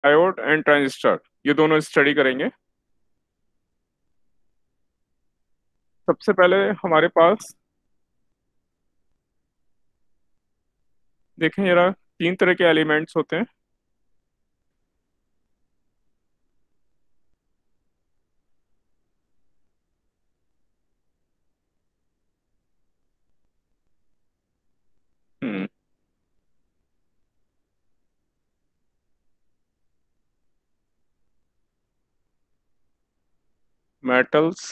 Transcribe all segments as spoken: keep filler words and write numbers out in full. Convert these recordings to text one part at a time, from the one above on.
Diode and transistor, ये दोनों study करेंगे। सबसे पहले हमारे पास देखें जरा, तीन तरह के एलिमेंट्स होते हैं। हम्म मेटल्स,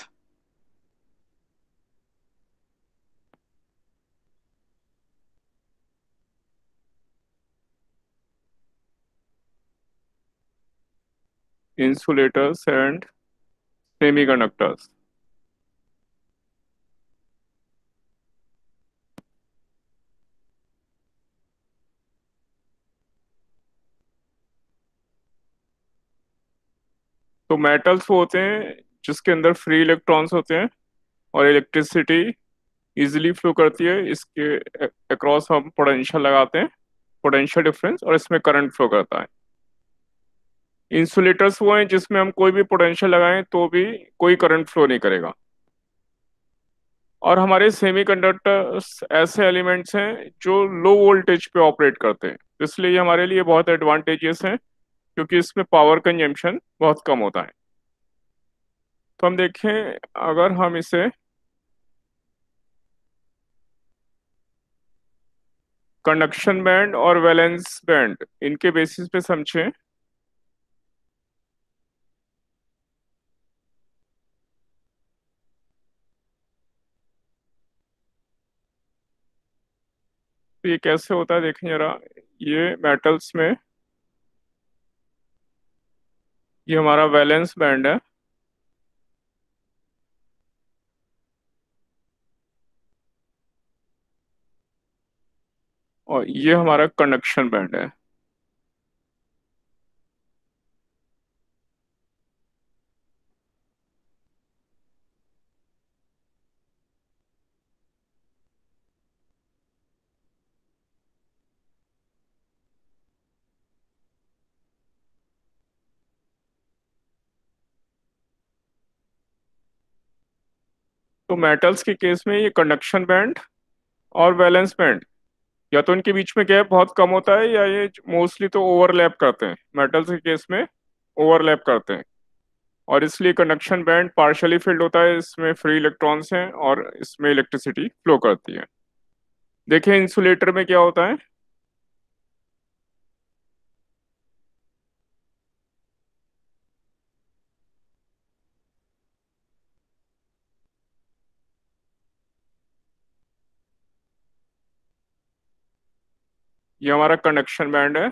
इंसुलेटर्स एंड सेमीकंडक्टर्स। तो मेटल्स वो होते हैं जिसके अंदर फ्री इलेक्ट्रॉन्स होते हैं और इलेक्ट्रिसिटी इजीली फ्लो करती है। इसके अक्रॉस हम पोटेंशियल लगाते हैं, पोटेंशियल डिफरेंस, और इसमें करंट फ्लो करता है। इंसुलेटर्स वो हैं जिसमें हम कोई भी पोटेंशियल लगाएं तो भी कोई करंट फ्लो नहीं करेगा। और हमारे सेमीकंडक्टर्स ऐसे एलिमेंट्स हैं जो लो वोल्टेज पे ऑपरेट करते हैं, इसलिए ये हमारे लिए बहुत एडवांटेजियस हैं क्योंकि इसमें पावर कंजम्पशन बहुत कम होता है। तो हम देखें, अगर हम इसे कंडक्शन बैंड और वैलेंस बैंड इनके बेसिस पे समझें, तो ये कैसे होता है देखें जरा। ये मेटल्स में ये हमारा वैलेंस बैंड है और ये हमारा कंडक्शन बैंड है। तो मेटल्स के केस में ये कंडक्शन बैंड और वैलेंस बैंड, या तो इनके बीच में गैप बहुत कम होता है या ये मोस्टली तो ओवरलैप करते हैं। मेटल्स के केस में ओवरलैप करते हैं और इसलिए कंडक्शन बैंड पार्शियली फिल्ड होता है, इसमें फ्री इलेक्ट्रॉन्स हैं और इसमें इलेक्ट्रिसिटी फ्लो करती है। देखें इंसुलेटर में क्या होता है। ये हमारा कंडक्शन बैंड है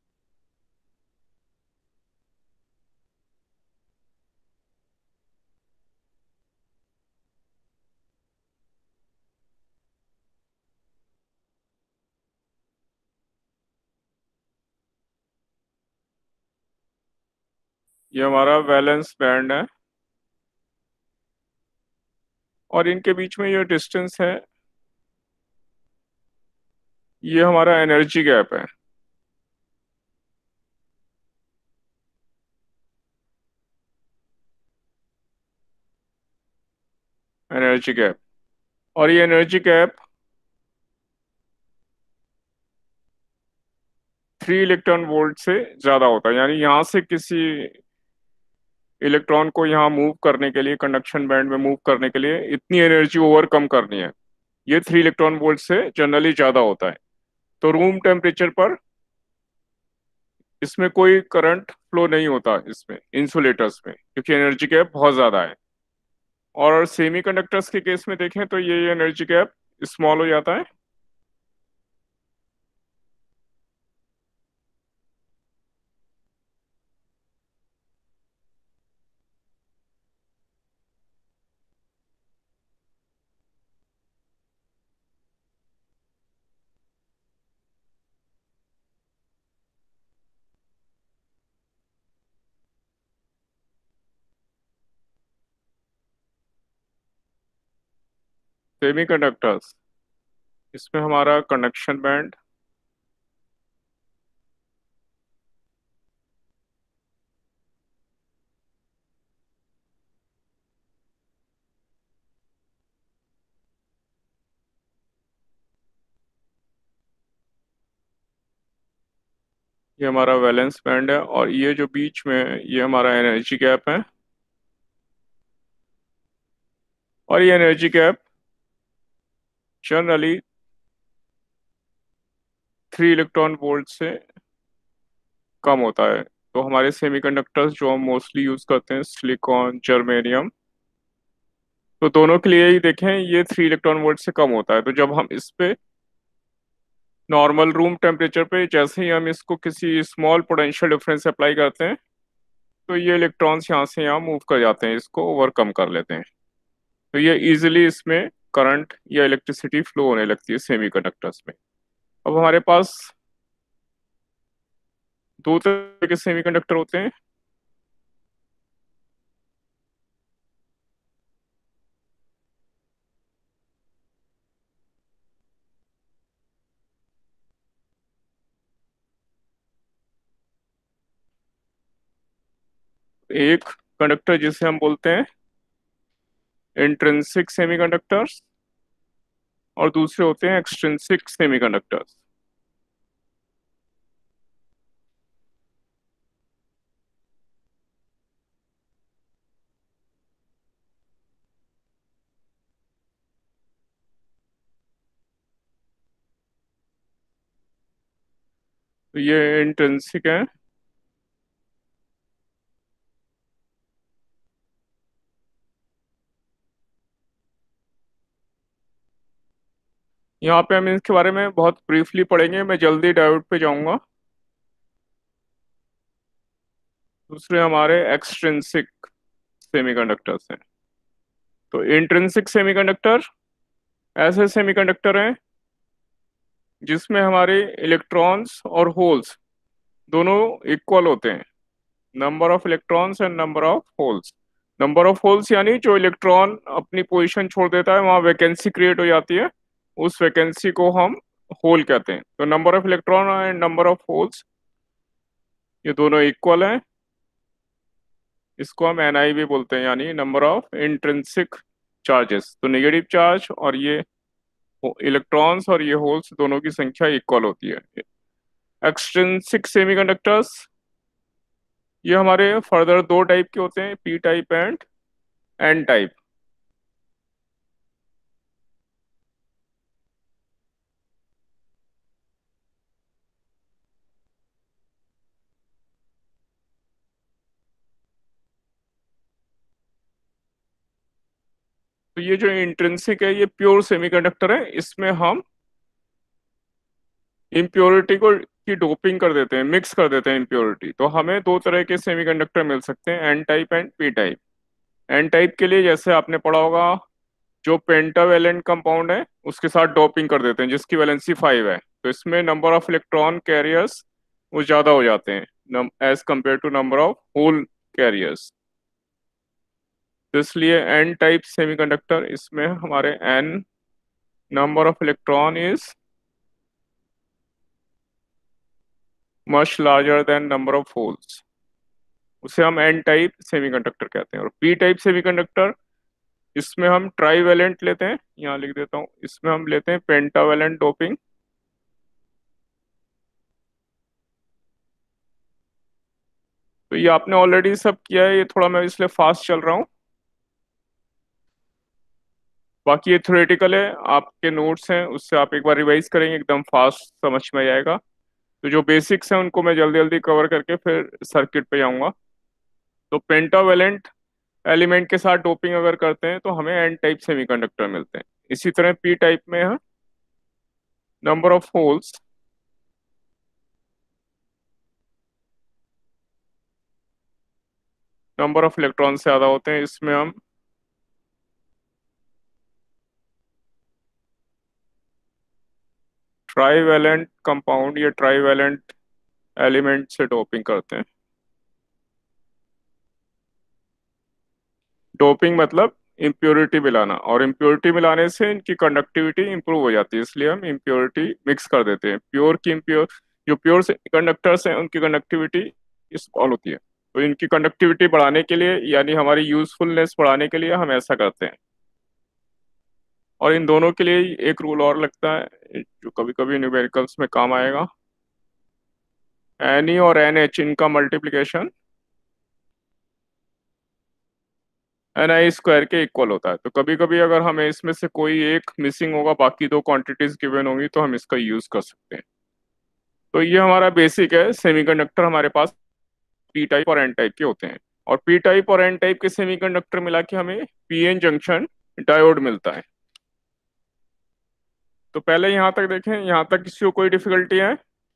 ये हमारा वैलेंस बैंड है और इनके बीच में ये डिस्टेंस है, ये हमारा एनर्जी गैप है। एनर्जी गैप, और ये energy gap three electron volt से ज्यादा होता है। यानी यहाँ से किसी इलेक्ट्रॉन को यहाँ मूव करने के लिए, कंडक्शन बैंड में मूव करने के लिए इतनी एनर्जी ओवरकम करनी है, ये थ्री इलेक्ट्रॉन वोल्ट से जनरली ज्यादा होता है। तो रूम टेम्परेचर पर इसमें कोई करंट फ्लो नहीं होता इसमें, इंसुलेटर्स में, क्योंकि एनर्जी गैप बहुत ज्यादा है। और सेमीकंडक्टर्स के केस में देखें तो ये एनर्जी गैप स्मॉल हो जाता है। सेमीकंडक्टर्स, इसमें हमारा कंडक्शन बैंड ये हमारा वैलेंस बैंड है, और ये जो बीच में है ये हमारा एनर्जी गैप है। और ये energy gap generally three electron volt से कम होता है। तो हमारे सेमीकंडक्टर्स जो हम मोस्टली यूज करते हैं, सिलिकॉन, जर्मेनियम, तो दोनों के लिए ही देखें ये थ्री इलेक्ट्रॉन वोल्ट से कम होता है। तो जब हम इस पे नॉर्मल रूम टेम्परेचर पे जैसे ही हम इसको किसी स्मॉल पोटेंशियल डिफरेंस से अप्लाई करते हैं, तो ये इलेक्ट्रॉन्स यहाँ से यहाँ मूव कर जाते हैं, इसको ओवरकम कर लेते हैं। तो ये इजीली इसमें करंट या इलेक्ट्रिसिटी फ्लो होने लगती है सेमीकंडक्टर्स में। अब हमारे पास दो तरह के सेमीकंडक्टर होते हैं। एक कंडक्टर जिसे हम बोलते हैं इंट्रिंसिक सेमीकंडक्टर्स, और दूसरे होते हैं एक्सट्रिंसिक सेमीकंडक्टर्स। तो ये इंट्रिंसिक है। यहाँ पे हम इसके बारे में बहुत ब्रीफली पढ़ेंगे, मैं जल्दी डायोड पे जाऊंगा। दूसरे हमारे एक्सट्रिंसिक सेमीकंडक्टर्स हैं। तो इंट्रिंसिक सेमीकंडक्टर ऐसे सेमीकंडक्टर हैं जिसमें हमारे इलेक्ट्रॉन्स और होल्स दोनों इक्वल होते हैं। Number of electrons and number of holes. Number of holes यानी जो इलेक्ट्रॉन अपनी पोजीशन छोड़ देता है, वहां वैकेंसी क्रिएट हो जाती है, उस वैकेंसी को हम होल कहते हैं। तो number of electron and number of holes ये दोनों इक्वल हैं। इसको हम एन आई भी बोलते हैं, यानी नंबर ऑफ इंट्रिंसिक चार्जेस। तो नेगेटिव चार्ज और ये इलेक्ट्रॉन्स और ये होल्स दोनों की संख्या इक्वल होती है। एक्सट्रिंसिक सेमीकंडक्टर्स ये हमारे फर्दर दो टाइप के होते हैं, P type and N type. तो ये जो इंट्रिंसिक है ये प्योर सेमीकंडक्टर है, इसमें हम इम्प्योरिटी को की डोपिंग कर देते हैं, मिक्स कर देते हैं इम्प्योरिटी। तो हमें दो तरह के सेमीकंडक्टर मिल सकते हैं, N type and P type. N type के लिए जैसे आपने पढ़ा होगा, जो पेंटावेलेंट कंपाउंड है उसके साथ डोपिंग कर देते हैं जिसकी वैलेंसी फाइव है, तो इसमें नंबर ऑफ इलेक्ट्रॉन कैरियर्स वो ज्यादा हो जाते हैं as compare to number of hole carriers. तो इसलिए एन टाइप सेमीकंडक्टर, इसमें हमारे N number of electron is much larger than number of holes, उसे हम एन टाइप सेमीकंडक्टर कहते हैं। और पी टाइप सेमीकंडक्टर, इसमें हम ट्राईवेलेंट लेते हैं, यहाँ लिख देता हूँ, इसमें हम लेते हैं पेंटावेलेंट डोपिंग। तो ये आपने ऑलरेडी सब किया है, ये थोड़ा मैं इसलिए फास्ट चल रहा हूँ। बाकी ये थ्योरेटिकल है, आपके नोट्स हैं उससे आप एक बार रिवाइज करेंगे, एकदम फास्ट समझ में आ जाएगा। तो जो बेसिक्स हैं उनको मैं जल्दी जल्दी कवर करके फिर सर्किट पे जाऊंगा। तो पेंटावेलेंट एलिमेंट के साथ डोपिंग अगर करते हैं तो हमें एन टाइप सेमीकंडक्टर मिलते हैं। इसी तरह पी टाइप में है number of holes number of electron से ज्यादा होते हैं, इसमें हम ट्राईवेलेंट कंपाउंड या ट्राईवेलेंट एलिमेंट से डोपिंग करते हैं। डोपिंग मतलब इम्प्योरिटी मिलाना, और इम्प्योरिटी मिलाने से इनकी कंडक्टिविटी इंप्रूव हो जाती है, इसलिए हम इम्प्योरिटी मिक्स कर देते हैं। प्योर की इम्प्योर जो प्योर कंडक्टर्स हैं उनकी कंडक्टिविटी स्मॉल होती है, तो इनकी कंडक्टिविटी बढ़ाने के लिए यानी हमारी यूजफुलनेस बढ़ाने के लिए हम ऐसा करते हैं। और इन दोनों के लिए एक रूल और लगता है जो कभी कभी न्यूमेरिकल्स में काम आएगा। एन ई और एन एच इनका मल्टीप्लिकेशन एन आई स्क्वायर के इक्वल होता है। तो कभी कभी अगर हमें इसमें से कोई एक मिसिंग होगा, बाकी दो क्वांटिटीज गिवन होंगी, तो हम इसका यूज कर सकते हैं। तो ये हमारा बेसिक है। सेमीकंडक्टर हमारे पास पी टाइप और एन टाइप के होते हैं, और पी टाइप और एन टाइप के सेमीकंडक्टर मिला के हमें पी एन जंक्शन डायोड मिलता है। तो पहले यहाँ तक देखें, यहाँ तक किसी को कोई डिफिकल्टी है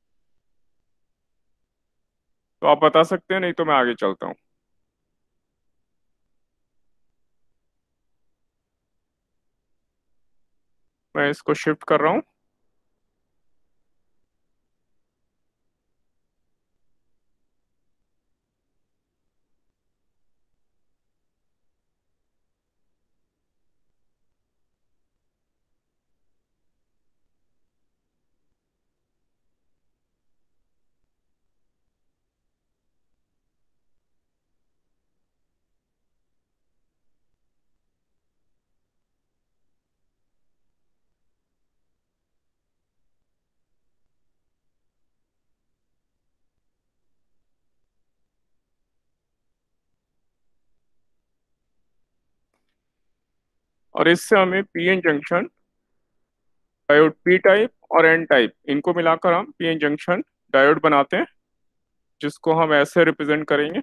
तो आप बता सकते हैं, नहीं तो मैं आगे चलता हूँ। मैं इसको शिफ्ट कर रहा हूँ। और इससे हमें P N junction diode P type और एन टाइप इनको मिलाकर हम पी एन जंक्शन डायोड बनाते हैं, जिसको हम ऐसे रिप्रेजेंट करेंगे।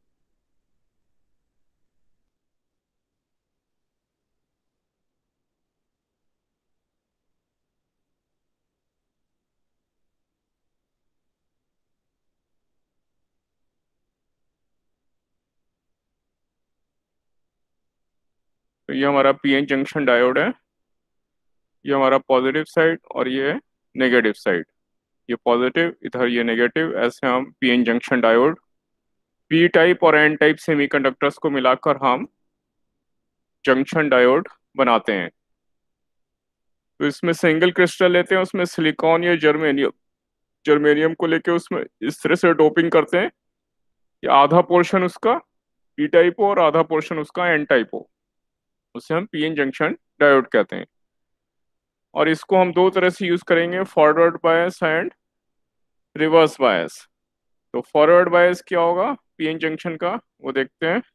तो ये हमारा पी एन जंक्शन डायोड है। ये हमारा पॉजिटिव साइड और ये नेगेटिव साइड। ये पॉजिटिव, इधर ये नेगेटिव, ऐसे हम P N junction diode P type और एन टाइप सेमीकंडक्टर्स को मिलाकर हम जंक्शन डायोड बनाते हैं। तो इसमें सिंगल क्रिस्टल लेते हैं, उसमें सिलिकॉन या जर्मेनियम जर्मेनियम को लेके उसमें इस तरह से डोपिंग करते हैं कि आधा पोर्शन उसका पी टाइप हो और आधा पोर्शन उसका एन टाइप हो। उसे हम पी एन जंक्शन डायोड कहते हैं। और इसको हम दो तरह से यूज करेंगे, forward bias and reverse bias. तो फॉरवर्ड बायस क्या होगा पी एन जंक्शन का, वो देखते हैं।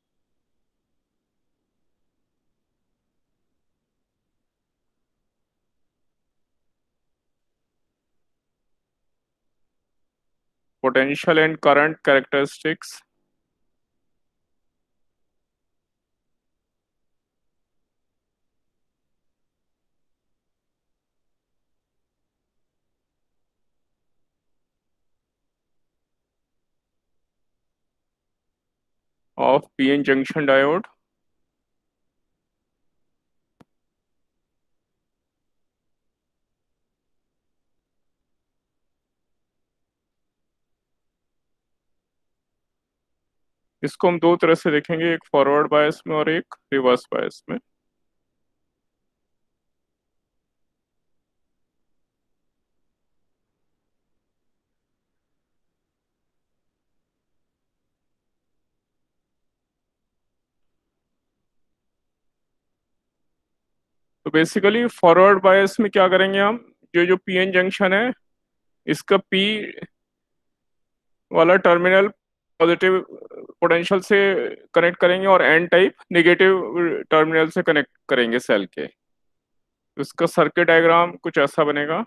Potential and current characteristics of P N junction diode. इसको हम दो तरह से देखेंगे, एक फॉरवर्ड बायस में और एक रिवर्स बायस में। तो बेसिकली फॉरवर्ड बायस में क्या करेंगे हम, जो जो पी एन जंक्शन है इसका पी वाला टर्मिनल पॉजिटिव पोटेंशियल से कनेक्ट करेंगे और एन टाइप नेगेटिव टर्मिनल से कनेक्ट करेंगे सेल के। तो इसका सर्किट डायग्राम कुछ ऐसा बनेगा।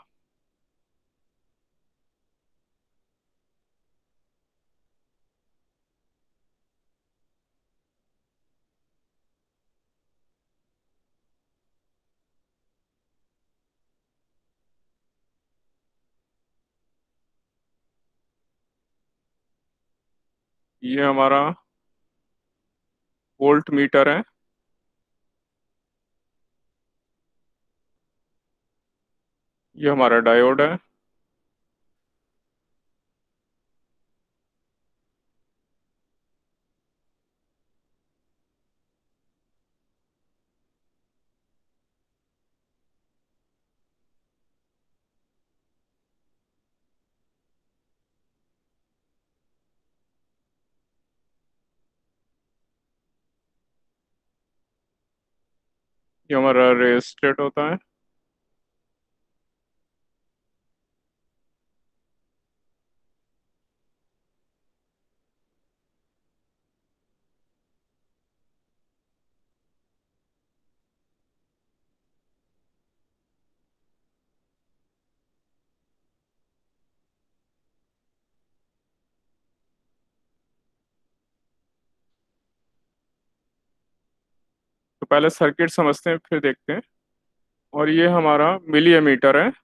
ये हमारा वोल्ट मीटर है। ये हमारा डायोड है। ये हमारा रेस्टेट होता है। पहले सर्किट समझते हैं फिर देखते हैं। और ये हमारा मिली एमीटर है।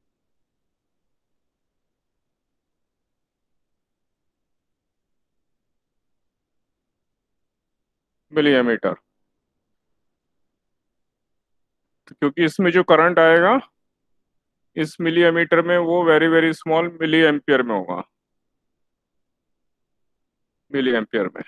मिली एमीटर, तो क्योंकि इसमें जो करंट आएगा इस मिली एमीटर में वो very very small milliampere में होगा। मिली एम्पियर में।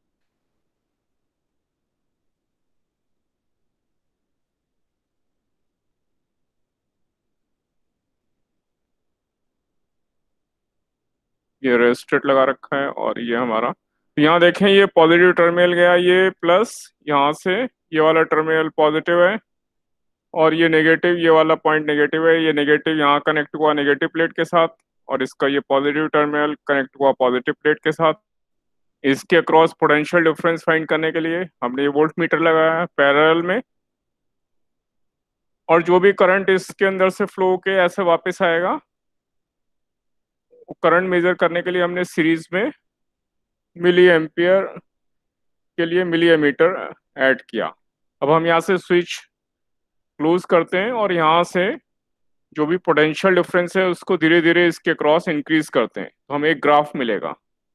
ये रेजिस्टेंट लगा रखा है और ये हमारा, तो यहाँ देखें ये पॉजिटिव टर्मिनल गया, ये प्लस, यहाँ से ये वाला टर्मिनल पॉजिटिव है और ये नेगेटिव, ये वाला पॉइंट नेगेटिव है। ये नेगेटिव यहाँ कनेक्ट हुआ नेगेटिव प्लेट के साथ और इसका ये पॉजिटिव टर्मिनल कनेक्ट हुआ पॉजिटिव प्लेट के साथ। इसके अक्रॉस पोटेंशियल डिफरेंस फाइंड करने के लिए हमने ये वोल्ट मीटर लगाया है पैरेलल में, और जो भी करंट इसके अंदर से फ्लो के ऐसे वापस आएगा, करंट मेजर करने के लिए हमने सीरीज में मिली एम्पियर के लिए मिली एमीटर ऐड किया। अब हम यहाँ से स्विच क्लोज करते हैं और यहाँ से जो भी पोटेंशियल डिफरेंस है उसको धीरे धीरे इसके क्रॉस इंक्रीज करते हैं, तो हमें एक ग्राफ मिलेगा।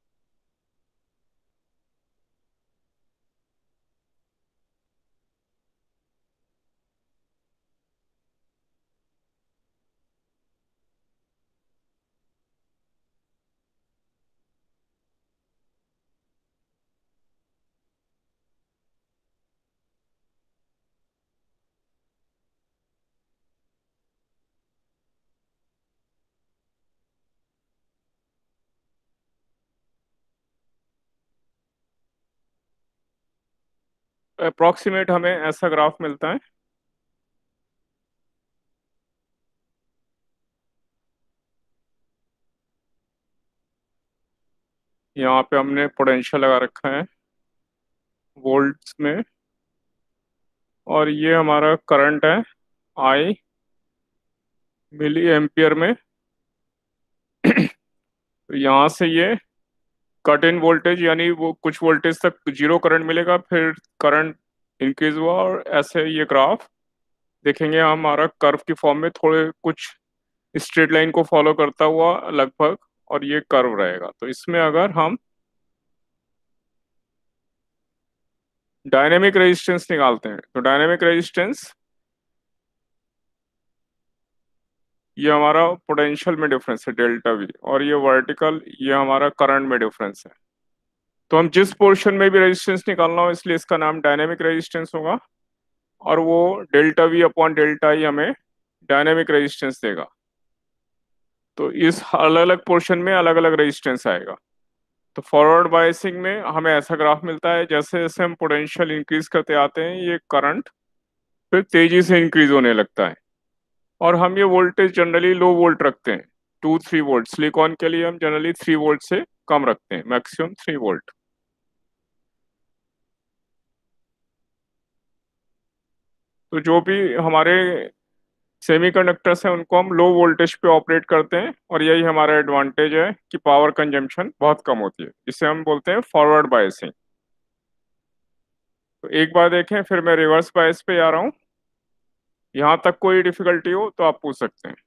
अप्रोक्सीमेट हमें ऐसा ग्राफ मिलता है। यहाँ पे हमने पोटेंशियल लगा रखा है वोल्ट्स में, और ये हमारा करंट है आई मिली एम्पियर में। तो यहाँ से ये कट इन वोल्टेज, यानी वो कुछ वोल्टेज तक जीरो करंट मिलेगा, फिर करंट इंक्रीज हुआ, और ऐसे ये ग्राफ देखेंगे हम हमारा कर्व की फॉर्म में, थोड़े कुछ स्ट्रेट लाइन को फॉलो करता हुआ लगभग, और ये कर्व रहेगा। तो इसमें अगर हम डायनेमिक रेजिस्टेंस निकालते हैं तो डायनेमिक रेजिस्टेंस ये हमारा पोटेंशियल में डिफरेंस है डेल्टा वी, और ये वर्टिकल ये हमारा करंट में डिफरेंस है। तो हम जिस पोर्शन में भी रेजिस्टेंस निकालना हो, इसलिए इसका नाम डायनेमिक रेजिस्टेंस होगा, और वो delta V upon delta I हमें डायनेमिक रेजिस्टेंस देगा। तो इस अलग अलग पोर्शन में अलग अलग रेजिस्टेंस आएगा। तो फॉरवर्ड बायसिंग में हमें ऐसा ग्राफ मिलता है, जैसे जैसे हम पोटेंशियल इंक्रीज करते आते हैं ये करंट फिर तेजी से इंक्रीज होने लगता है। और हम ये वोल्टेज जनरली लो वोल्ट रखते हैं, टू थ्री वोल्ट। सिलिकॉन के लिए हम जनरली थ्री वोल्ट से कम रखते हैं, मैक्सिमम थ्री वोल्ट। तो जो भी हमारे सेमीकंडक्टर्स हैं उनको हम लो वोल्टेज पे ऑपरेट करते हैं, और यही हमारा एडवांटेज है कि पावर कंजम्पशन बहुत कम होती है, जिसे हम बोलते हैं फॉरवर्ड बायसिंग। तो एक बार देखें, फिर मैं रिवर्स बायस पे आ रहा हूँ। यहाँ तक कोई डिफिकल्टी हो तो आप पूछ सकते हैं।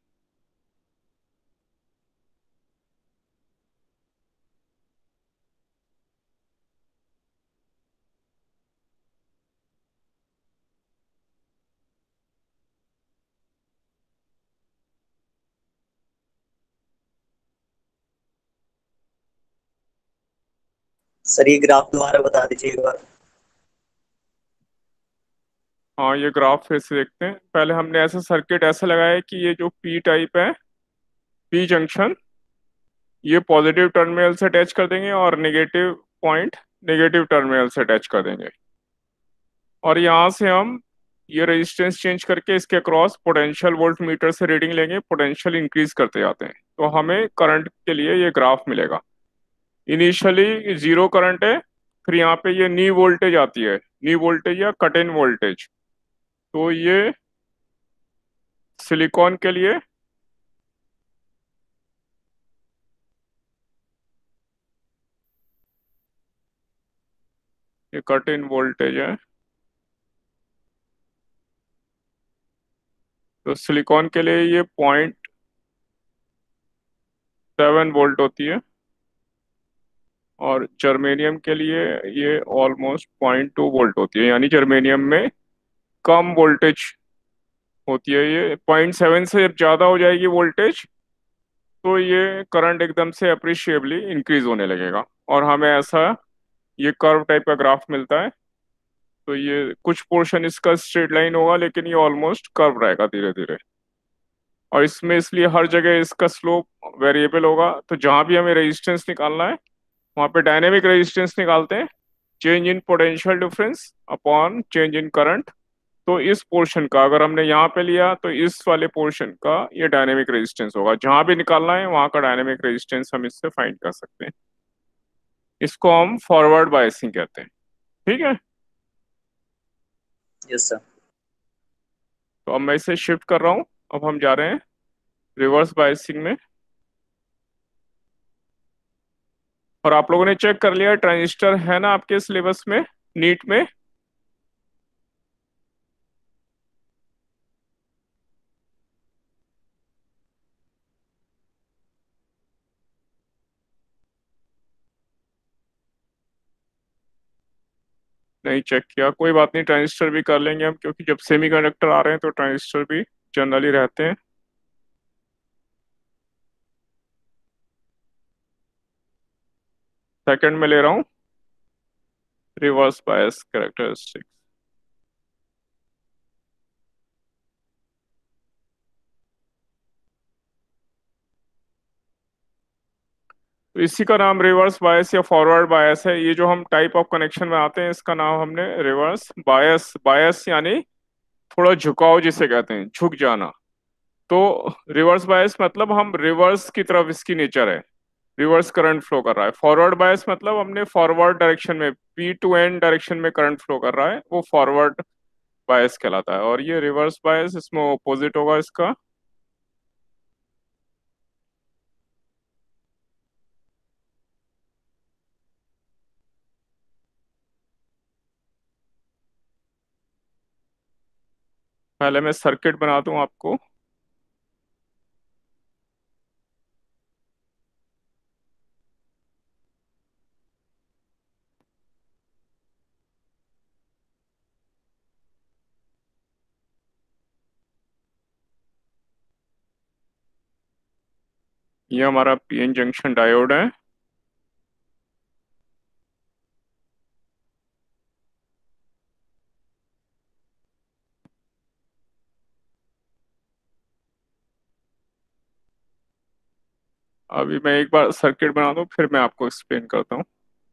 सर ये ग्राफ दोबारा बता दीजिए एक बार। हाँ, ये ग्राफ फिर से देखते हैं। पहले हमने ऐसा सर्किट ऐसा लगाया है कि ये जो पी टाइप है, पी जंक्शन, ये पॉजिटिव टर्मिनल से अटैच कर देंगे और नेगेटिव पॉइंट नेगेटिव टर्मिनल से अटैच कर देंगे। और यहाँ से हम ये रेजिस्टेंस चेंज करके इसके अक्रॉस पोटेंशियल वोल्ट मीटर से रीडिंग लेंगे, पोटेंशियल इंक्रीज करते जाते हैं, तो हमें करंट के लिए ये ग्राफ मिलेगा। इनिशियली जीरो करंट है, फिर यहाँ पे ये नी वोल्टेज आती है, नी वोल्टेज या कट इन वोल्टेज। तो ये सिलिकॉन के लिए ये कट इन वोल्टेज है, तो सिलिकॉन के लिए ये पॉइंट सेवन वोल्ट होती है, और जर्मेनियम के लिए ये ऑलमोस्ट पॉइंट टू वोल्ट होती है, यानी जर्मेनियम में कम वोल्टेज होती है। ये पॉइंट सेवन से जब ज़्यादा हो जाएगी वोल्टेज, तो ये करंट एकदम से अप्रिशिएबली इंक्रीज होने लगेगा, और हमें ऐसा ये कर्व टाइप का ग्राफ मिलता है। तो ये कुछ पोर्शन इसका स्ट्रेट लाइन होगा, लेकिन ये ऑलमोस्ट कर्व रहेगा धीरे धीरे। और इसमें इसलिए हर जगह इसका स्लोप वेरिएबल होगा, तो जहाँ भी हमें रेजिस्टेंस निकालना है वहाँ पे डायनेमिक रेजिस्टेंस निकालते हैं, change in potential difference upon change in current. तो इस पोर्शन का अगर हमने यहाँ पे लिया, तो इस वाले पोर्शन का ये डायनेमिक रेजिस्टेंस होगा। जहाँ भी निकालना है वहाँ का डायनेमिक रेजिस्टेंस हम इससे फाइंड कर सकते हैं। इसको हम फॉरवर्ड बायसिंग कहते हैं। ठीक है। Yes sir. तो अब मैं इसे शिफ्ट कर रहा हूँ। अब हम जा रहे हैं रिवर्स बायसिंग में। और आप लोगों ने चेक कर लिया ट्रांजिस्टर है ना आपके सिलेबस में, नीट में? नहीं चेक किया, कोई बात नहीं, ट्रांजिस्टर भी कर लेंगे हम, क्योंकि जब सेमीकंडक्टर आ रहे हैं तो ट्रांजिस्टर भी जनरली रहते हैं। सेकंड में ले रहा हूँ रिवर्स बायस कैरेक्टरिस्टिक। तो इसी का नाम रिवर्स बायस या फॉरवर्ड बायस है। ये जो हम टाइप ऑफ कनेक्शन में आते हैं, इसका नाम हमने रिवर्स बायस, बायस यानी थोड़ा झुकाव जिसे कहते हैं, झुक जाना। तो रिवर्स बायस मतलब हम रिवर्स की तरफ इसकी नेचर है, रिवर्स करंट फ्लो कर रहा है। फॉरवर्ड बायस मतलब हमने फॉरवर्ड डायरेक्शन में, पी टू एन डायरेक्शन में करंट फ्लो कर रहा है, वो फॉरवर्ड बायस कहलाता है। और ये रिवर्स बायस इसमें ऑपोजिट होगा इसका। पहले मैं सर्किट बना दूं आपको। ये हमारा पीएन जंक्शन डायोड है। अभी मैं एक बार सर्किट बना दूं, फिर मैं आपको एक्सप्लेन करता हूँ।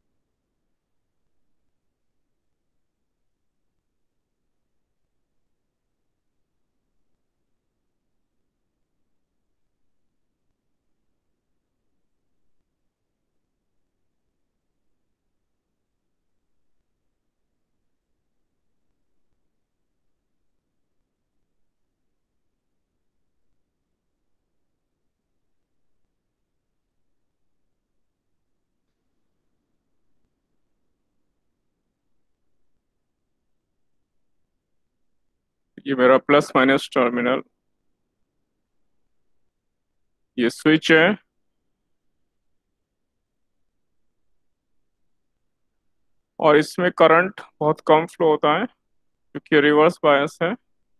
ये मेरा प्लस माइनस टर्मिनल, ये स्विच है। और इसमें करंट बहुत कम फ्लो होता है, क्योंकि रिवर्स बायस है।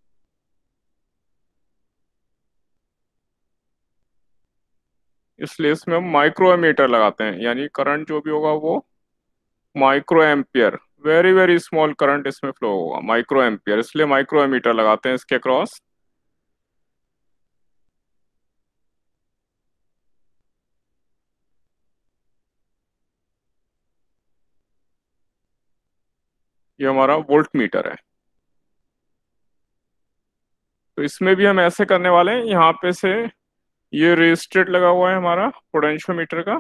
इसलिए इसमें हम माइक्रो एमीटर लगाते हैं, यानी करंट जो भी होगा वो microampere, very very small current इसमें फ्लो होगा, माइक्रो एम्पियर, इसलिए माइक्रो एमीटर लगाते हैं इसके क्रॉस। ये हमारा वोल्ट मीटर है। तो इसमें भी हम ऐसे करने वाले हैं, यहाँ पे से ये रेजिस्टेड लगा हुआ है हमारा पोटेंशियोमीटर का।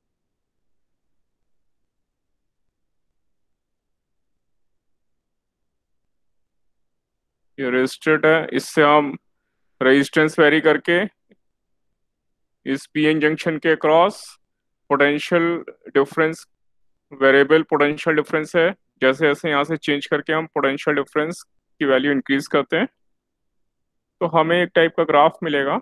ये रेजिस्टेड है, इससे हम रेजिस्टेंस वेरी करके इस पीएन जंक्शन के cross potential difference, variable potential difference है, जैसे जैसे यहाँ से चेंज करके हम पोटेंशियल डिफरेंस की वैल्यू इंक्रीज करते हैं, तो हमें एक टाइप का ग्राफ मिलेगा।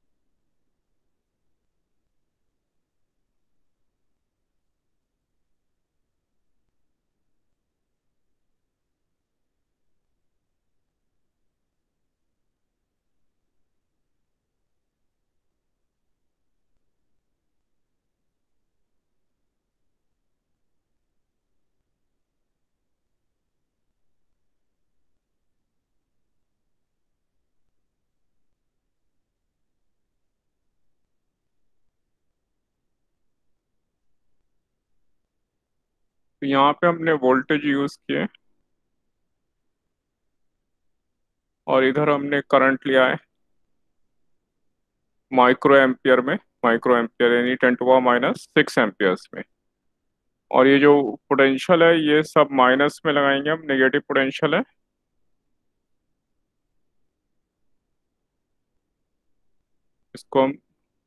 तो यहाँ पे हमने वोल्टेज यूज किए और इधर हमने करंट लिया है माइक्रो एम्पियर में। माइक्रो एम्पियर यानी ten to power minus six amperes में। और ये जो पोटेंशियल है ये सब माइनस में लगाएंगे हम, नेगेटिव पोटेंशियल है। इसको हम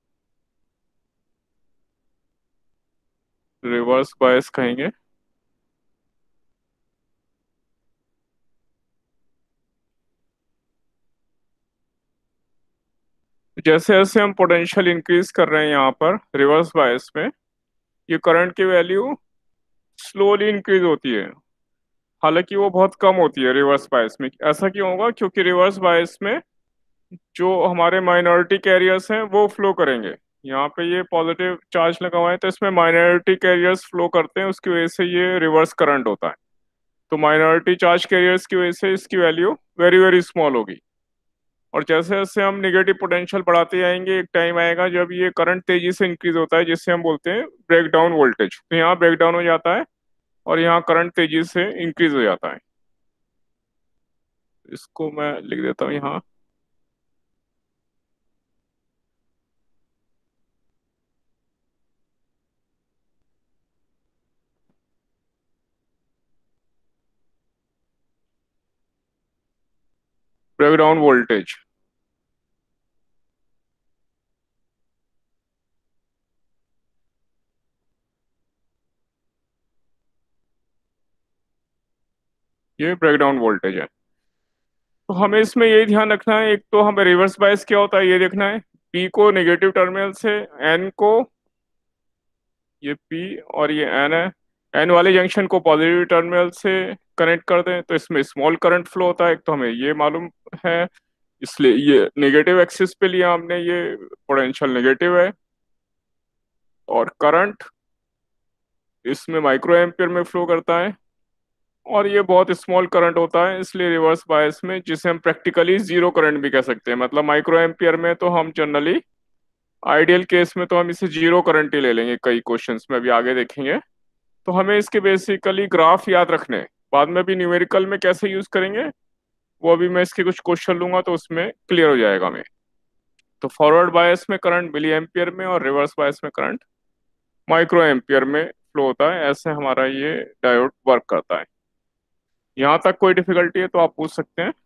रिवर्स बायस कहेंगे। जैसे जैसे हम पोटेंशियल इंक्रीज कर रहे हैं यहाँ पर रिवर्स बायस में, ये करंट की वैल्यू स्लोली इंक्रीज होती है। हालांकि वो बहुत कम होती है रिवर्स बायस में। ऐसा क्यों होगा? क्योंकि रिवर्स बायस में जो हमारे माइनॉरिटी कैरियर्स हैं वो फ्लो करेंगे। यहाँ पे ये पॉजिटिव चार्ज लगा हुआ है तो इसमें माइनॉरिटी कैरियर्स फ्लो करते हैं, उसकी वजह से ये रिवर्स करंट होता है। तो माइनॉरिटी चार्ज कैरियर्स की वजह से इसकी वैल्यू वेरी वेरी स्मॉल होगी। और जैसे जैसे हम निगेटिव पोटेंशियल बढ़ाते जाएंगे एक टाइम आएगा जब ये करंट तेजी से इंक्रीज होता है, जिससे हम बोलते हैं ब्रेक डाउन वोल्टेज। तो यहाँ ब्रेक डाउन हो जाता है और यहाँ करंट तेजी से इंक्रीज हो जाता है। इसको मैं लिख देता हूँ यहाँ। Breakdown voltage. ये ब्रेक डाउन वोल्टेज है। तो हमें इसमें यही ध्यान रखना है, एक तो हमें रिवर्स बायस क्या होता है ये देखना है। पी को नेगेटिव टर्मिनल से, एन को, ये पी और ये एन है, एन वाले जंक्शन को पॉजिटिव टर्मिनल से कनेक्ट कर दें तो इसमें स्मॉल करंट फ्लो होता है। एक तो हमें ये मालूम है, इसलिए ये नेगेटिव एक्सिस पे लिया हमने, ये पोटेंशियल नेगेटिव है। और करंट इसमें माइक्रो एम्पियर में फ्लो करता है और ये बहुत स्मॉल करंट होता है, इसलिए रिवर्स बायस में, जिसे हम प्रैक्टिकली जीरो करंट भी कह सकते हैं। मतलब माइक्रो एम्पियर में तो हम जनरली, आइडियल केस में तो हम इसे जीरो करंट ही ले लेंगे कई क्वेश्चंस में, अभी आगे देखेंगे। तो हमें इसके बेसिकली ग्राफ याद रखने हैं। बाद में भी न्यूमेरिकल में कैसे यूज करेंगे वो अभी मैं इसके कुछ क्वेश्चन लूंगा तो उसमें क्लियर हो जाएगा हमें। तो फॉरवर्ड बायस में करंट मिली एम्पियर में और रिवर्स बायस में करंट माइक्रो एम्पियर में फ्लो होता है। ऐसे हमारा ये डायोड वर्क करता है। यहाँ तक कोई डिफिकल्टी है तो आप पूछ सकते हैं।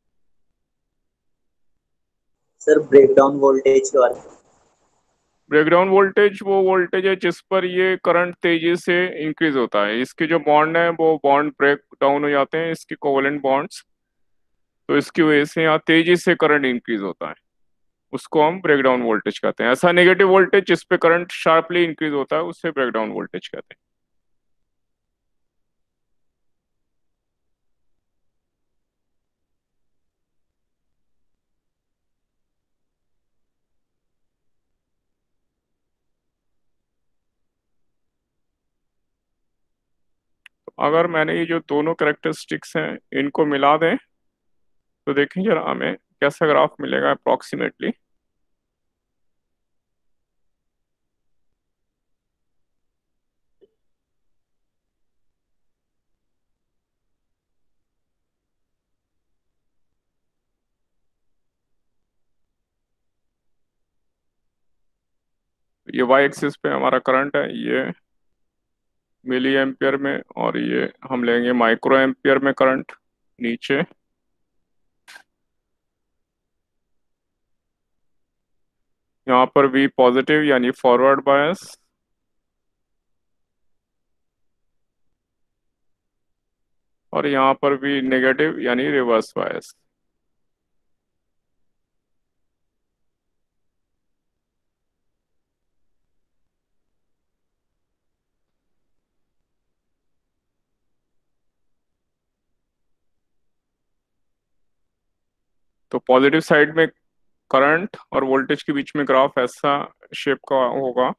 सर ब्रेकडाउन वोल्टेज के बारे में। ब्रेकडाउन वोल्टेज वो वोल्टेज है जिस पर ये करंट तेजी से इंक्रीज होता है। इसके जो बॉन्ड है वो बॉन्ड ब्रेक डाउन हो जाते हैं, इसके कोवेलेंट बॉन्ड्स। तो इसकी वजह से यहाँ तेजी से करंट इंक्रीज होता है, उसको हम ब्रेकडाउन वोल्टेज कहते हैं। ऐसा नेगेटिव वोल्टेज जिस पे करंट शार्पली इंक्रीज होता है उससे ब्रेकडाउन वोल्टेज कहते हैं। तो अगर मैंने ये जो दोनों करेक्टरिस्टिक्स हैं इनको मिला दें तो देखें जरा हमें कैसा ग्राफ मिलेगा अप्रोक्सीमेटली। ये वाई एक्सिस पे हमारा करंट है, ये मिली एम्पियर में, और ये हम लेंगे माइक्रो एम्पियर में करंट नीचे। यहाँ पर वी पॉजिटिव यानी फॉरवर्ड बायस, और यहाँ पर भी नेगेटिव यानी रिवर्स बायस। तो पॉजिटिव साइड में करंट और वोल्टेज के बीच में ग्राफ ऐसा शेप का होगा,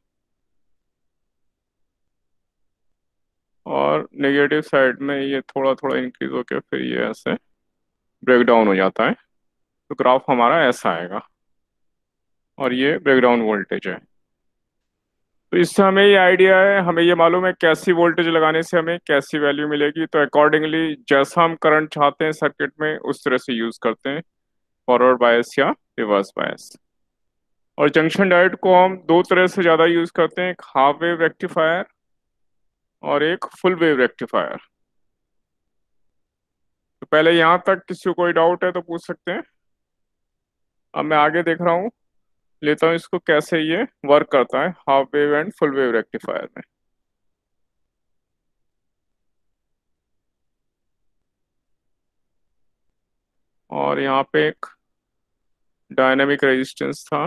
और नेगेटिव साइड में ये थोड़ा थोड़ा इंक्रीज होकर फिर ये ऐसे ब्रेक डाउन हो जाता है। तो ग्राफ हमारा ऐसा आएगा, और ये ब्रेकडाउन वोल्टेज है। तो इससे हमें ये आइडिया है, हमें ये मालूम है कैसी वोल्टेज लगाने से हमें कैसी वैल्यू मिलेगी। तो अकॉर्डिंगली जैसा हम करंट चाहते हैं सर्किट में उस तरह से यूज करते हैं, फॉरवर्ड बायस या रिवर्स बायस। और जंक्शन डायोड को हम दो तरह से ज़्यादा यूज करते हैं, एक हाफ वेव रेक्टिफायर और एक फुल वेव रेक्टिफायर। तो पहले यहाँ तक किसी को कोई डाउट है तो पूछ सकते हैं। अब मैं आगे देख रहा हूँ, लेता हूँ इसको कैसे ये वर्क करता है half wave and full wave rectifier में। और यहाँ पे एक डायनामिक रेजिस्टेंस था,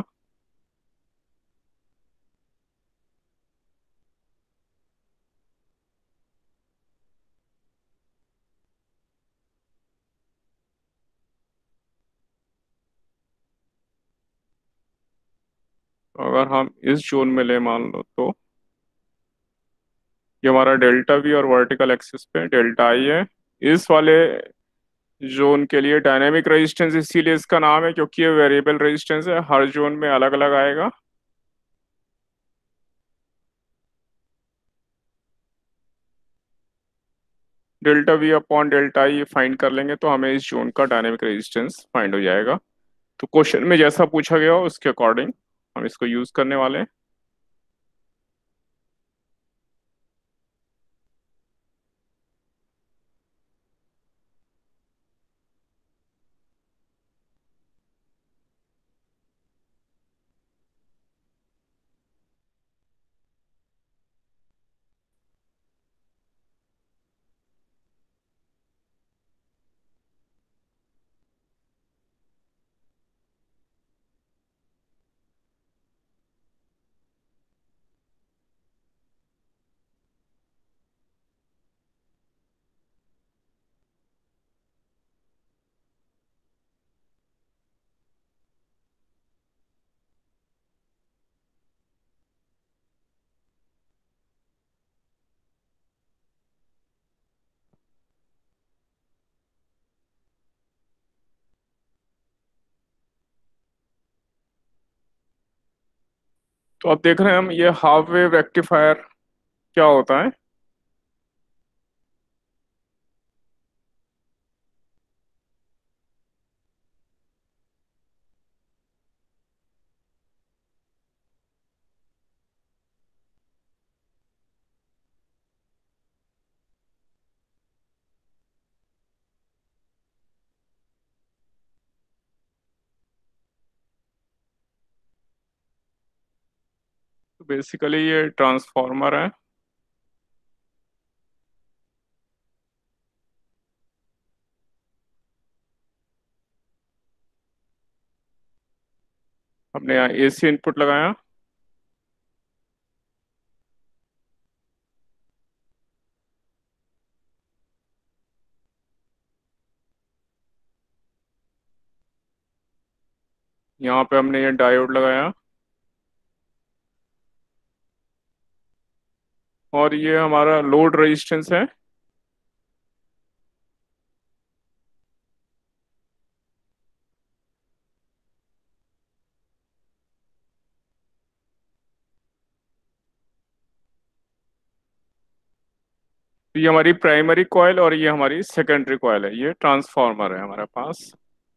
अगर हम इस जोन में ले मान लो तो ये हमारा डेल्टा वी और वर्टिकल एक्सिस पे डेल्टा आई है। इस वाले जोन के लिए डायनेमिक रेजिस्टेंस इसीलिए इसका नाम है क्योंकि ये वेरिएबल रेजिस्टेंस है, हर जोन में अलग अलग आएगा। Delta V upon delta I find कर लेंगे तो हमें इस जोन का डायनेमिक रेजिस्टेंस फाइंड हो जाएगा। तो क्वेश्चन में जैसा पूछा गया हो उसके अकॉर्डिंग हम इसको यूज करने वाले हैं। तो अब देख रहे हैं हम ये हाफ वेव रेक्टिफायर क्या होता है। तो बेसिकली ये ट्रांसफार्मर है, हमने यहाँ एसी इनपुट लगाया, यहाँ पे हमने ये डायोड लगाया, और ये हमारा लोड रेजिस्टेंस है। तो ये हमारी प्राइमरी कॉइल और ये हमारी सेकेंडरी कॉइल है, ये ट्रांसफार्मर है हमारे पास।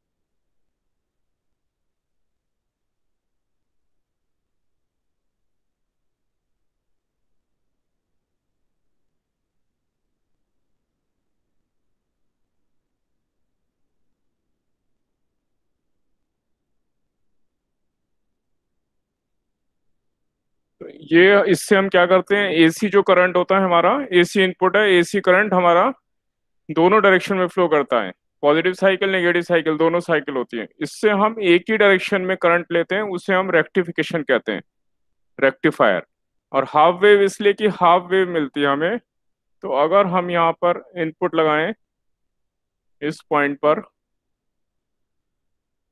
तो ये इससे हम क्या करते हैं, एसी जो करंट होता है हमारा, एसी इनपुट है, एसी करंट हमारा दोनों डायरेक्शन में फ्लो करता है। पॉजिटिव साइकिल नेगेटिव साइकिल दोनों साइकिल होती है। इससे हम एक ही डायरेक्शन में करंट लेते हैं, उसे हम रेक्टिफिकेशन कहते हैं, रेक्टिफायर। और हाफ वेव इसलिए कि हाफ वेव मिलती है हमें। तो अगर हम यहाँ पर इनपुट लगाएं इस पॉइंट पर,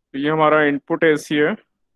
तो ये हमारा इनपुट एसी है।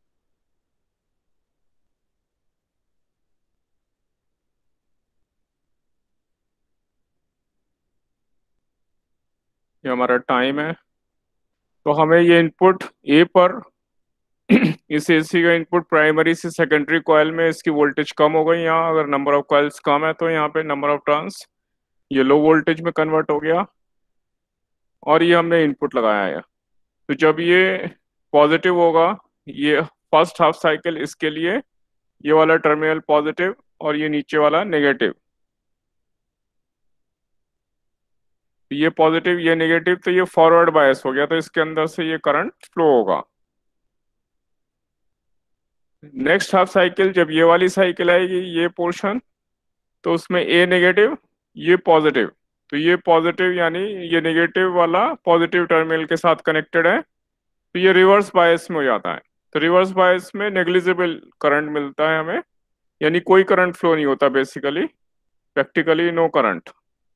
ये हमारा टाइम है। तो हमें ये इनपुट ए पर इस एसी का इनपुट प्राइमरी से सेकेंडरी कॉइल में इसकी वोल्टेज कम हो गई। यहाँ अगर नंबर ऑफ कॉइल्स कम है तो यहाँ पे नंबर ऑफ टर्न्स ये लो वोल्टेज में कन्वर्ट हो गया, और ये हमने इनपुट लगाया है। तो जब ये पॉजिटिव होगा, ये फर्स्ट हाफ साइकिल इसके लिए ये वाला टर्मिनल पॉजिटिव और ये नीचे वाला नेगेटिव। तो ये पॉजिटिव ये नेगेटिव, तो ये फॉरवर्ड बायस हो गया, तो इसके अंदर से ये करंट फ्लो होगा। नेक्स्ट हाफ साइकिल जब ये वाली साइकिल आएगी, ये पोर्शन, तो उसमें ए नेगेटिव ये पॉजिटिव, तो ये पॉजिटिव यानी ये नेगेटिव वाला पॉजिटिव टर्मिनल के साथ कनेक्टेड है, तो ये रिवर्स बायस में हो जाता है। तो रिवर्स बायस में नेग्लिजिबल करंट मिलता है हमें, यानी कोई करंट फ्लो नहीं होता, बेसिकली प्रैक्टिकली नो करंट।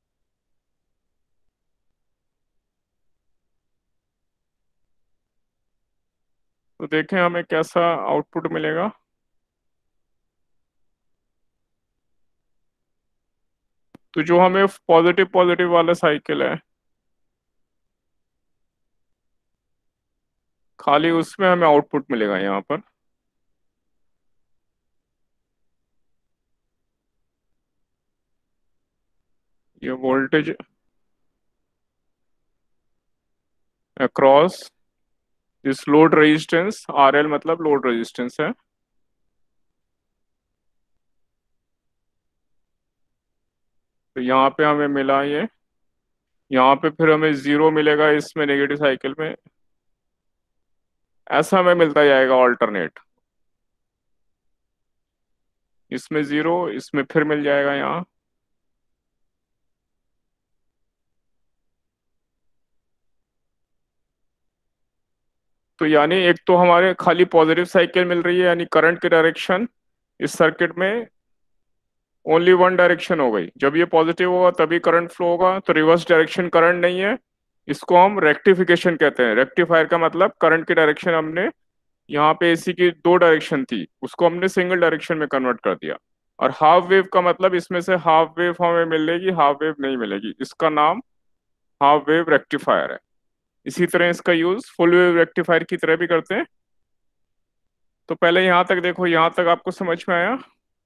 तो देखें हमें कैसा आउटपुट मिलेगा। तो जो हमें पॉजिटिव पॉजिटिव वाला साइकिल है, खाली उसमें हमें आउटपुट मिलेगा यहाँ पर। ये voltage across this load resistance, R L मतलब लोड रेजिस्टेंस है। तो यहाँ पे हमें मिला ये, यहाँ पे फिर हमें जीरो मिलेगा इसमें नेगेटिव साइकिल में, ऐसा हमें मिलता जाएगा ऑल्टरनेट। इसमें जीरो, इसमें फिर मिल जाएगा यहाँ। तो यानी एक तो हमारे खाली पॉजिटिव साइकिल मिल रही है, यानी करंट की डायरेक्शन इस सर्किट में ओनली वन डायरेक्शन हो गई। जब ये पॉजिटिव होगा तभी करंट फ्लो होगा, तो रिवर्स डायरेक्शन करंट नहीं है। इसको हम रेक्टिफिकेशन कहते हैं। रेक्टिफायर का मतलब करंट की डायरेक्शन हमने, यहाँ पे एसी की दो डायरेक्शन थी उसको हमने सिंगल डायरेक्शन में कन्वर्ट कर दिया। और हाफ वेव का मतलब इसमें से हाफ वेव हमें मिलेगी, हाफ वेव नहीं मिलेगी, इसका नाम हाफ वेव रेक्टिफायर है। इसी तरह इसका यूज फुल वेव रेक्टिफायर की तरह भी करते हैं। तो पहले यहाँ तक देखो, यहाँ तक आपको समझ में आया?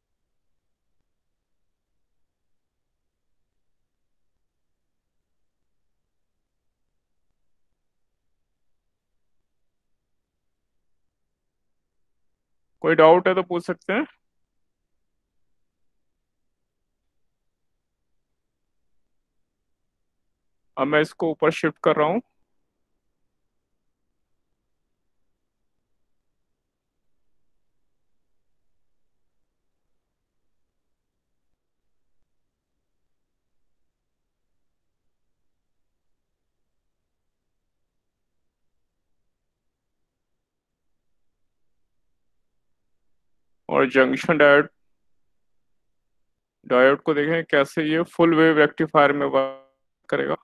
कोई डाउट है तो पूछ सकते हैं। अब मैं इसको ऊपर शिफ्ट कर रहा हूँ। और जंक्शन डायोड, डायोड को देखें कैसे ये फुल वेव रेक्टिफायर में वर्क करेगा।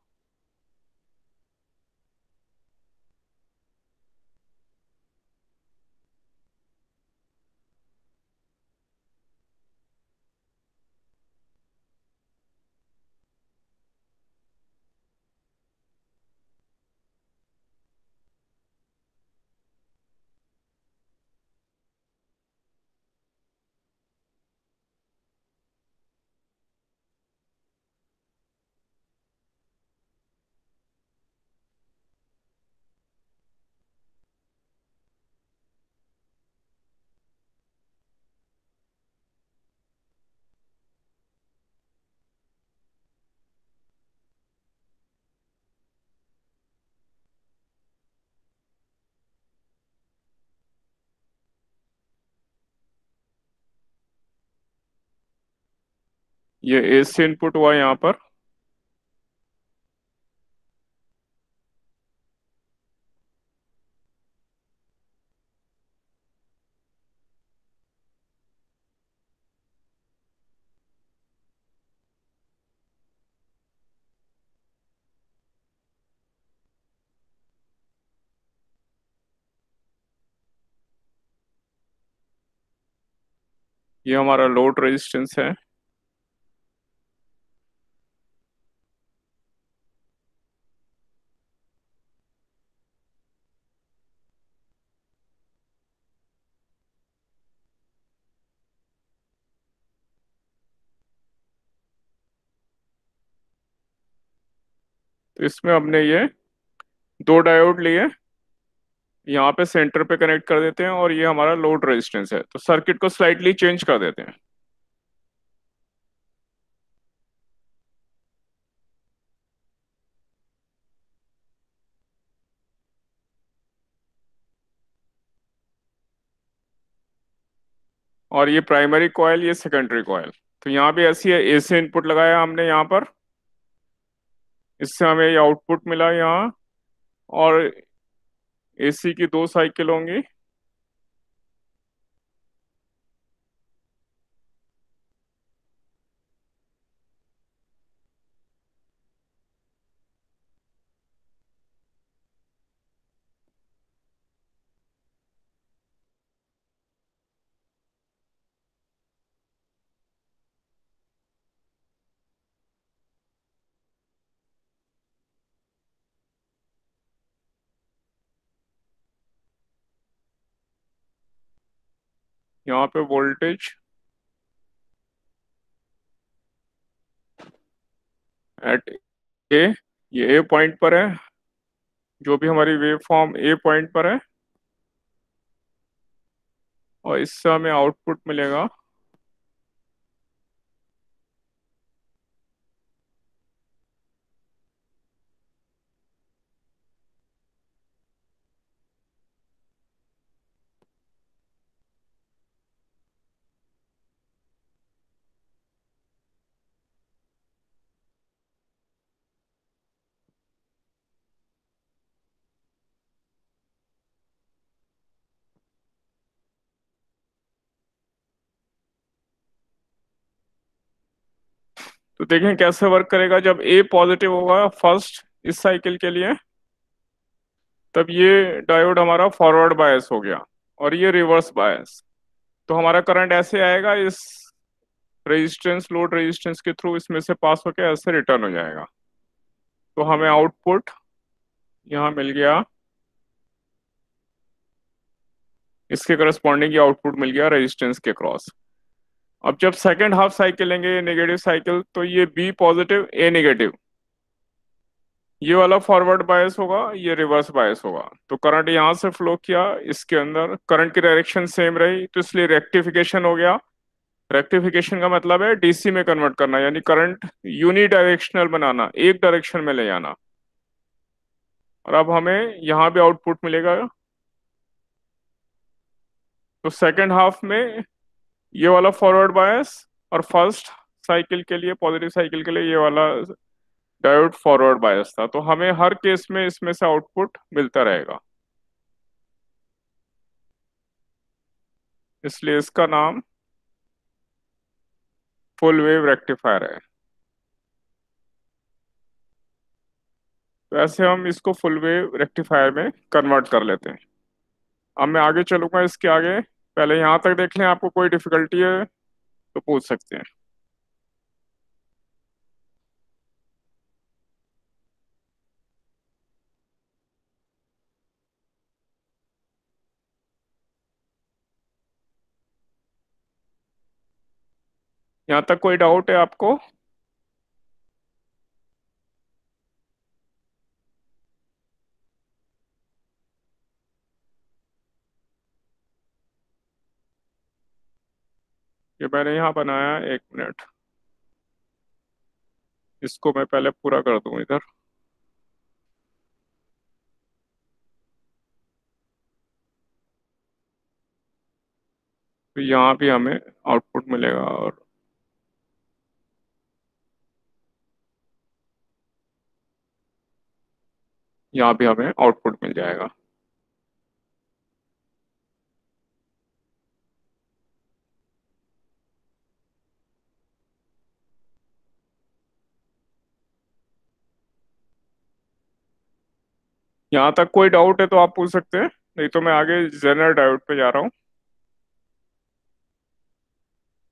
ये एसी इनपुट हुआ यहाँ पर। ये हमारा लोड रेजिस्टेंस है। तो इसमें हमने ये दो डायोड लिए, यहाँ पे सेंटर पे कनेक्ट कर देते हैं, और ये हमारा लोड रेजिस्टेंस है, तो सर्किट को स्लाइटली चेंज कर देते हैं। और ये प्राइमरी कॉइल, ये सेकेंडरी कॉइल। तो यहाँ भी ऐसी है, एसी इनपुट लगाया हमने यहाँ पर, इससे हमें ये आउटपुट मिला यहाँ। और एसी की दो साइकिल होंगी। यहाँ पे वोल्टेज एट ए, ये ए पॉइंट पर है, जो भी हमारी वेव फॉर्म ए पॉइंट पर है, और इससे हमें आउटपुट मिलेगा। तो देखें कैसे वर्क करेगा। जब ए पॉजिटिव होगा फर्स्ट इस साइकिल के लिए, तब ये डायोड हमारा फॉरवर्ड बायस हो गया, और ये रिवर्स बायस। तो हमारा करंट ऐसे आएगा, इस रेजिस्टेंस, लोड रेजिस्टेंस के थ्रू इसमें से पास होके ऐसे रिटर्न हो जाएगा। तो हमें आउटपुट यहाँ मिल गया, इसके करस्पॉन्डिंग ये आउटपुट मिल गया रेजिस्टेंस के क्रॉस। अब जब सेकंड हाफ साइकिल लेंगे, नेगेटिव साइकिल, तो ये बी पॉजिटिव ए नेगेटिव, ये वाला फॉरवर्ड बायस होगा, ये रिवर्स बायस होगा। तो करंट यहाँ से फ्लो किया, इसके अंदर करंट की डायरेक्शन सेम रही, तो इसलिए रेक्टिफिकेशन हो गया। रेक्टिफिकेशन का मतलब है डीसी में कन्वर्ट करना, यानी करंट यूनी डायरेक्शनल बनाना, एक डायरेक्शन में ले जाना। और अब हमें यहाँ भी आउटपुट मिलेगा। तो सेकंड हाफ में ये वाला फॉरवर्ड बायस, और फर्स्ट साइकिल के लिए, पॉजिटिव साइकिल के लिए, ये वाला डायोड फॉरवर्ड बायस था। तो हमें हर केस में इसमें से आउटपुट मिलता रहेगा, इसलिए इसका नाम फुल वेव रेक्टिफायर है। तो ऐसे हम इसको फुल वेव रेक्टिफायर में कन्वर्ट कर लेते हैं। अब मैं आगे चलूंगा इसके आगे, पहले यहाँ तक देख लें। आपको कोई डिफिकल्टी है तो पूछ सकते हैं। यहाँ तक कोई डाउट है आपको? ये मैंने यहाँ बनाया है, एक मिनट, इसको मैं पहले पूरा कर दूं इधर। तो यहाँ भी हमें आउटपुट मिलेगा, और यहाँ भी हमें आउटपुट मिल जाएगा। यहाँ तक कोई डाउट है तो आप पूछ सकते हैं, नहीं तो मैं आगे जेनर डायोड पे जा रहा हूँ।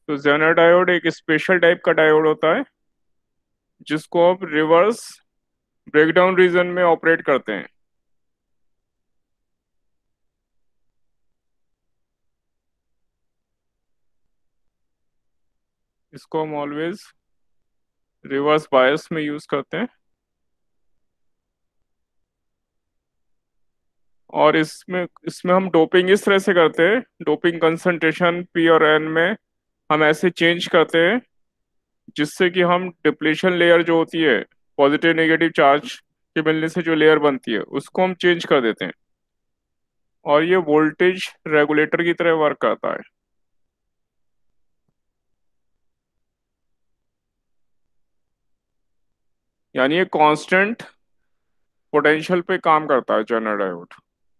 तो जेनर डायोड एक स्पेशल टाइप का डायोड होता है जिसको आप रिवर्स ब्रेकडाउन रीजन में ऑपरेट करते हैं। इसको हम ऑलवेज रिवर्स बायस में यूज करते हैं। और इसमें इसमें हम डोपिंग इस तरह से करते हैं, डोपिंग कंसंट्रेशन पी और एन में हम ऐसे चेंज करते हैं जिससे कि हम डिप्लीशन लेयर जो होती है, पॉजिटिव नेगेटिव चार्ज के मिलने से जो लेयर बनती है उसको हम चेंज कर देते हैं। और ये वोल्टेज रेगुलेटर की तरह वर्क करता है। यानी ये कांस्टेंट पोटेंशियल पे काम करता है जेनर डायोड।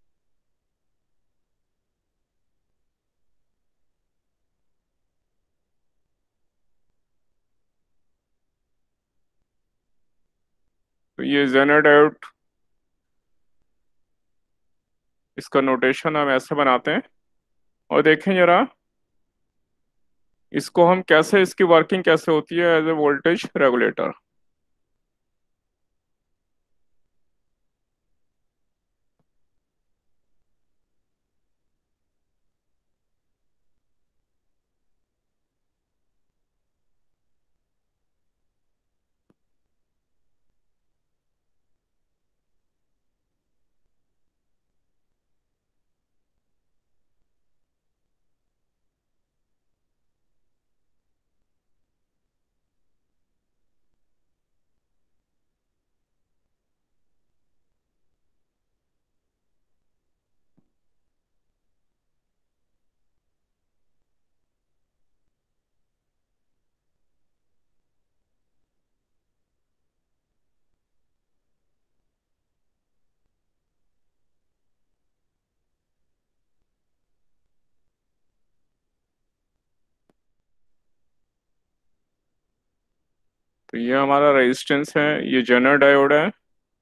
तो ये जेनर डायोड, इसका नोटेशन हम ऐसे बनाते हैं। और देखें जरा इसको हम कैसे, इसकी वर्किंग कैसे होती है एज ए वोल्टेज रेगुलेटर। तो ये हमारा रेजिस्टेंस है, ये जेनर डायोड है।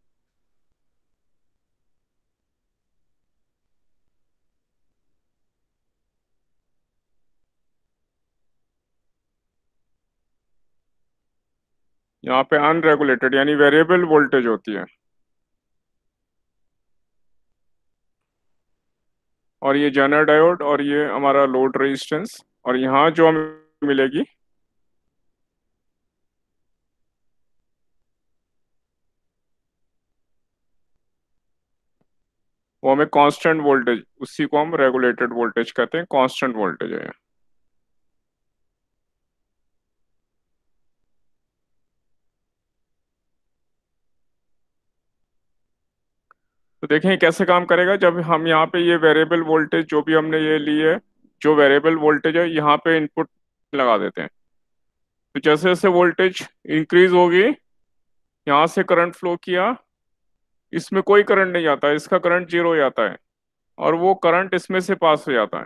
यहाँ पे अनरेगुलेटेड यानी वेरिएबल वोल्टेज होती है। और ये जेनर डायोड और ये हमारा लोड रेजिस्टेंस। और यहाँ जो हमें मिलेगी वो हमें कांस्टेंट वोल्टेज, उसी को हम रेगुलेटेड वोल्टेज कहते हैं, कांस्टेंट वोल्टेज है। तो देखें ये कैसे काम करेगा। जब हम यहाँ पे ये वेरिएबल वोल्टेज जो भी हमने ये ली है, जो वेरिएबल वोल्टेज है यहाँ पे इनपुट लगा देते हैं। तो जैसे जैसे वोल्टेज इंक्रीज होगी, यहाँ से करंट फ्लो किया, इसमें कोई करंट नहीं जाता, इसका करंट जीरो हो जाता है और वो करंट इसमें से पास हो जाता है।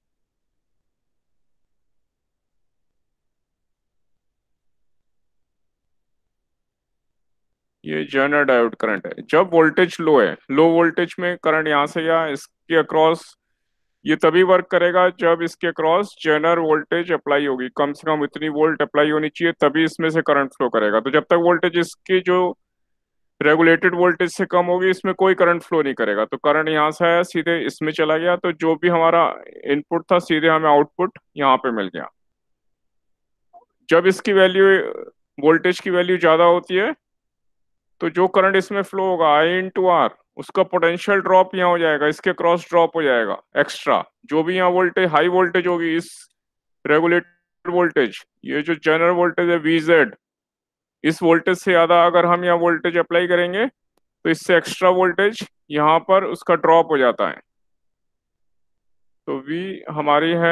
ये जर्नर डायोड करंट है जब वोल्टेज लो है। लो वोल्टेज में करंट यहाँ से या इसके अक्रॉस ये तभी वर्क करेगा जब इसके अक्रॉस जर्नर वोल्टेज अप्लाई होगी, कम से कम इतनी वोल्ट अप्लाई होनी चाहिए, तभी इसमें से करंट फ्लो करेगा। तो जब तक वोल्टेज इसकी जो रेगुलेटेड वोल्टेज से कम होगी इसमें कोई करंट फ्लो नहीं करेगा। तो करंट यहाँ से आया सीधे इसमें चला गया, तो जो भी हमारा इनपुट था सीधे हमें आउटपुट यहाँ पे मिल गया। जब इसकी वैल्यू, वोल्टेज की वैल्यू ज्यादा होती है, तो जो करंट इसमें फ्लो होगा आई इंटू आर, उसका पोटेंशियल ड्रॉप यहाँ हो जाएगा, इसके क्रॉस ड्रॉप हो जाएगा एक्स्ट्रा। जो भी यहाँ वोल्टेज हाई वोल्टेज होगी इस रेगुलेटेड वोल्टेज, ये जो जनरल वोल्टेज है वी जेड, इस वोल्टेज से ज्यादा अगर हम यहाँ वोल्टेज अप्लाई करेंगे तो इससे एक्स्ट्रा वोल्टेज यहाँ पर उसका ड्रॉप हो जाता है। तो वी हमारी है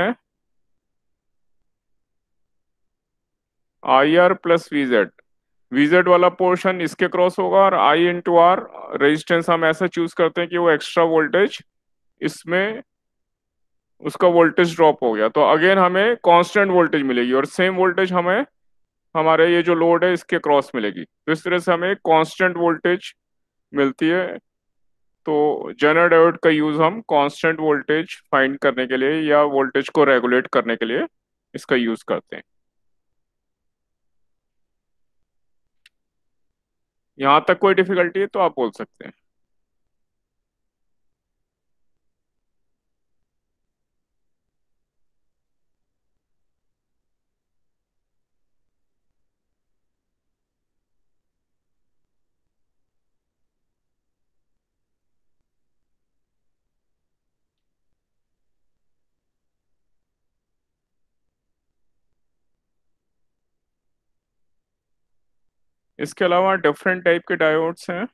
I R plus V Z. V Z वाला पोर्शन इसके क्रॉस होगा और आई इंटू आर रेजिस्टेंस हम ऐसा चूज करते हैं कि वो एक्स्ट्रा वोल्टेज इसमें उसका वोल्टेज ड्रॉप हो गया, तो अगेन हमें कांस्टेंट वोल्टेज मिलेगी और सेम वोल्टेज हमें हमारे ये जो लोड है इसके क्रॉस मिलेगी। तो इस तरह से हमें कांस्टेंट वोल्टेज मिलती है। तो जेनर डायोड का यूज हम कांस्टेंट वोल्टेज फाइंड करने के लिए या वोल्टेज को रेगुलेट करने के लिए इसका यूज करते हैं। यहाँ तक कोई डिफिकल्टी है तो आप बोल सकते हैं। इसके अलावा डिफरेंट टाइप के डायोड्स हैं।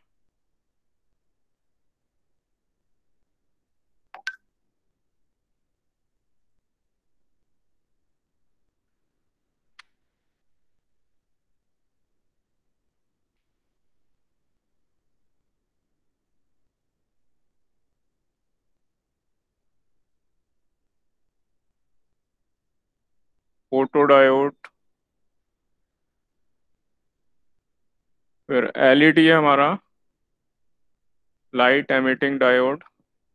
फोटो डायोड, फिर एलईडी है हमारा, light emitting diode.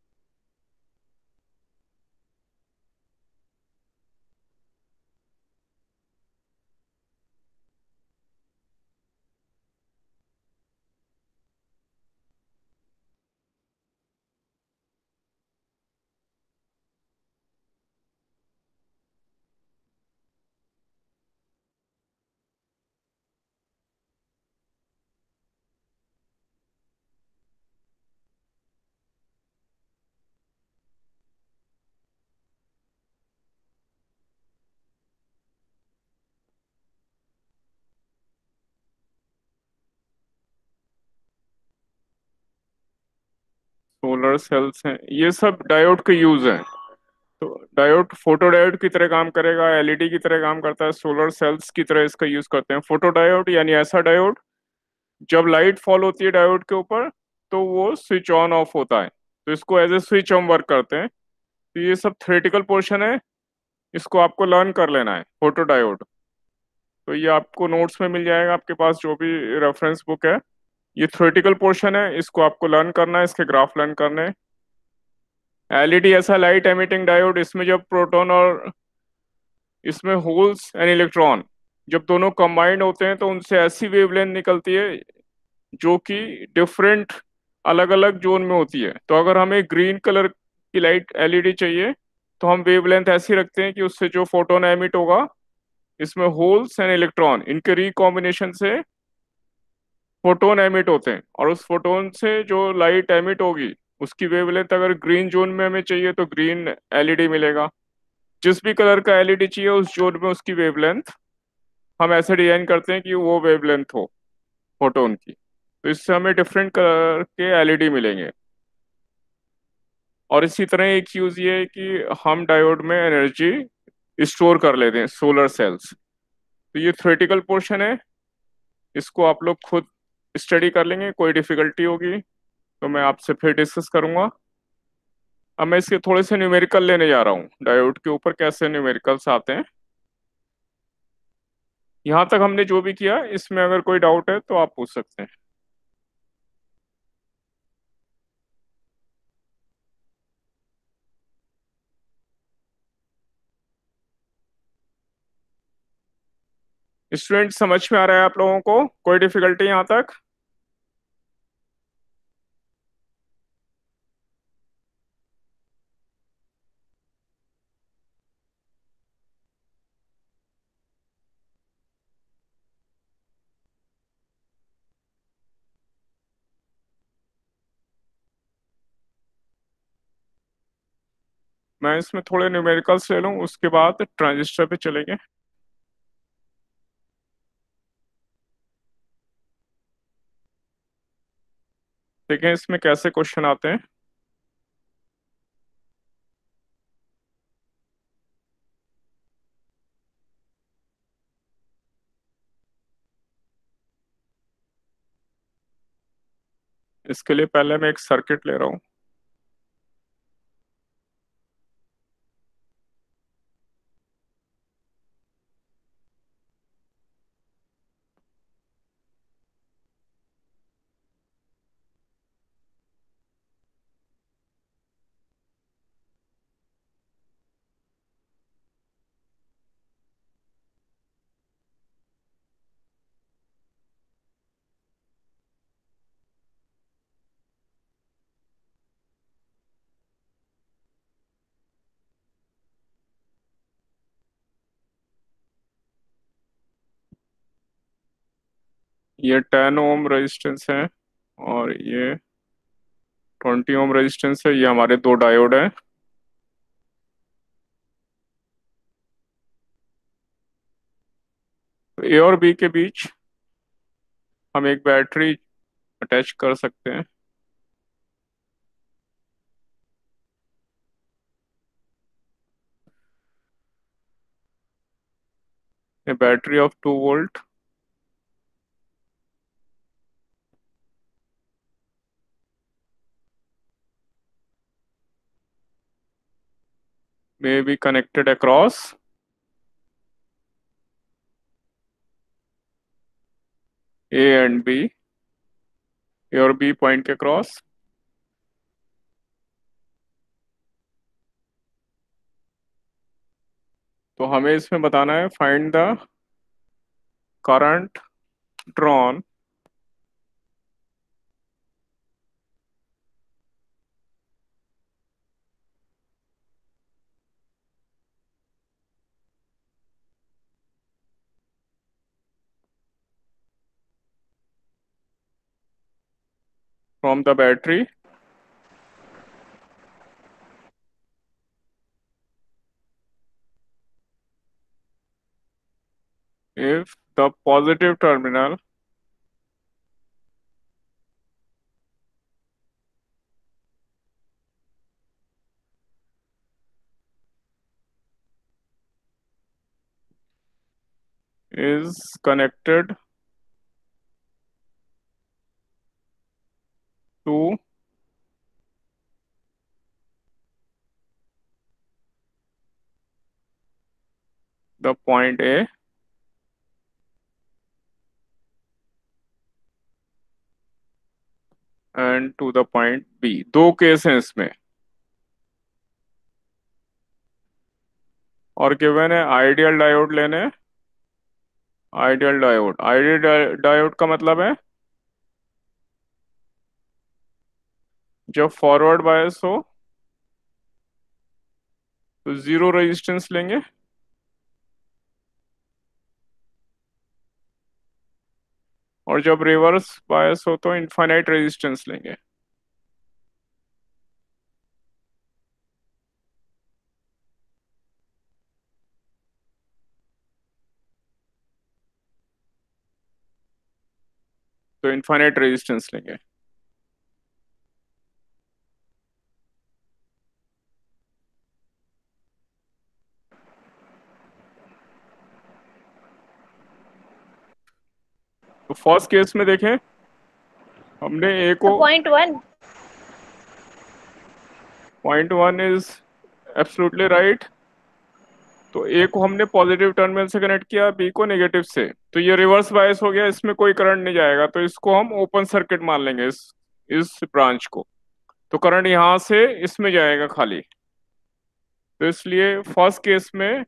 Solar cells हैं, ये सब डायोड के यूज हैं। तो डायोड फोटो डायोड की तरह काम करेगा, एलईडी की तरह काम करता है, सोलर सेल्स की तरह इसका यूज करते हैं। फोटो डायोड यानी ऐसा डायोड जब लाइट फॉल होती है डायोड के ऊपर तो वो स्विच ऑन ऑफ होता है, तो इसको एज ए स्विच हम वर्क करते हैं। तो ये सब थ्योरेटिकल पोर्शन है, इसको आपको लर्न कर लेना है फोटो डायोड। तो ये आपको नोट्स में मिल जाएगा, आपके पास जो भी रेफरेंस बुक है। ये थ्योरेटिकल पोर्शन है, इसको आपको लर्न करना है, इसके ग्राफ लर्न करने हैं। एलईडी ऐसा लाइट एमिटिंग डायोड, इसमें जब प्रोटॉन और इसमें होल्स एंड इलेक्ट्रॉन जब दोनों कंबाइंड होते हैं तो उनसे ऐसी वेवलेंथ निकलती है जो कि डिफरेंट अलग अलग जोन में होती है। तो अगर हमें ग्रीन कलर की लाइट एलईडी चाहिए तो हम वेवलेंथ ऐसी रखते हैं कि उससे जो फोटोन एमिट होगा, इसमें होल्स एंड इलेक्ट्रॉन इनके रिकॉम्बिनेशन से फोटोन एमिट होते हैं, और उस फोटोन से जो लाइट एमिट होगी उसकी वेवलेंथ अगर ग्रीन जोन में हमें चाहिए तो ग्रीन एलईडी मिलेगा। जिस भी कलर का एलईडी चाहिए उस जोन में उसकी वेवलेंथ हम ऐसे डिजाइन करते हैं कि वो वेवलेंथ हो फोटोन की। तो इससे हमें डिफरेंट कलर के एलईडी मिलेंगे। और इसी तरह एक यूज ये है कि हम डायोड में एनर्जी स्टोर कर लेते हैं, सोलर सेल्स। तो ये थ्योरेटिकल पोर्शन है, इसको आप लोग खुद स्टडी कर लेंगे, कोई डिफिकल्टी होगी तो मैं आपसे फिर डिस्कस करूंगा। अब मैं इसके थोड़े से न्यूमेरिकल लेने जा रहा हूँ, डायोड के ऊपर कैसे न्यूमेरिकल्स आते हैं। यहाँ तक हमने जो भी किया, इसमें अगर कोई डाउट है तो आप पूछ सकते हैं। स्टूडेंट समझ में आ रहा है आप लोगों को, कोई डिफिकल्टी यहाँ तक? मैं इसमें थोड़े न्यूमेरिकल्स ले लूँ, उसके बाद ट्रांजिस्टर पे चलेंगे। देखें इसमें कैसे क्वेश्चन आते हैं। इसके लिए पहले मैं एक सर्किट ले रहा हूँ। ये टेन ओम रेजिस्टेंस है और ये ट्वेंटी ओम रेजिस्टेंस है। ये हमारे दो डायोड हैं। ए और बी के बीच हम एक बैटरी अटैच कर सकते हैं। ये battery of two volt. may be connected across A and B। A और बी पॉइंट के क्रॉस। तो हमें इसमें बताना है find the current drawn from the battery if the positive terminal is connected to the point A and to the point B। दो case हैं इसमें और गिवन है आइडियल डायोड लेने। आइडियल डायोड आइडियल डायोड का मतलब है जब फॉरवर्ड बायस हो तो जीरो रेजिस्टेंस लेंगे और जब रिवर्स बायस हो तो इनफाइनाइट रेजिस्टेंस लेंगे। तो इनफाइनाइट रेजिस्टेंस लेंगे। तो फर्स्ट केस में देखें हमने ए को point one point one is absolutely right. तो ए को हमने पॉजिटिव टर्मिनल से कनेक्ट किया, बी को नेगेटिव से, तो ये रिवर्स बायस हो गया, इसमें कोई करंट नहीं जाएगा, तो इसको हम ओपन सर्किट मान लेंगे इस इस ब्रांच को। तो करंट यहां से इसमें जाएगा खाली। तो इसलिए फर्स्ट केस में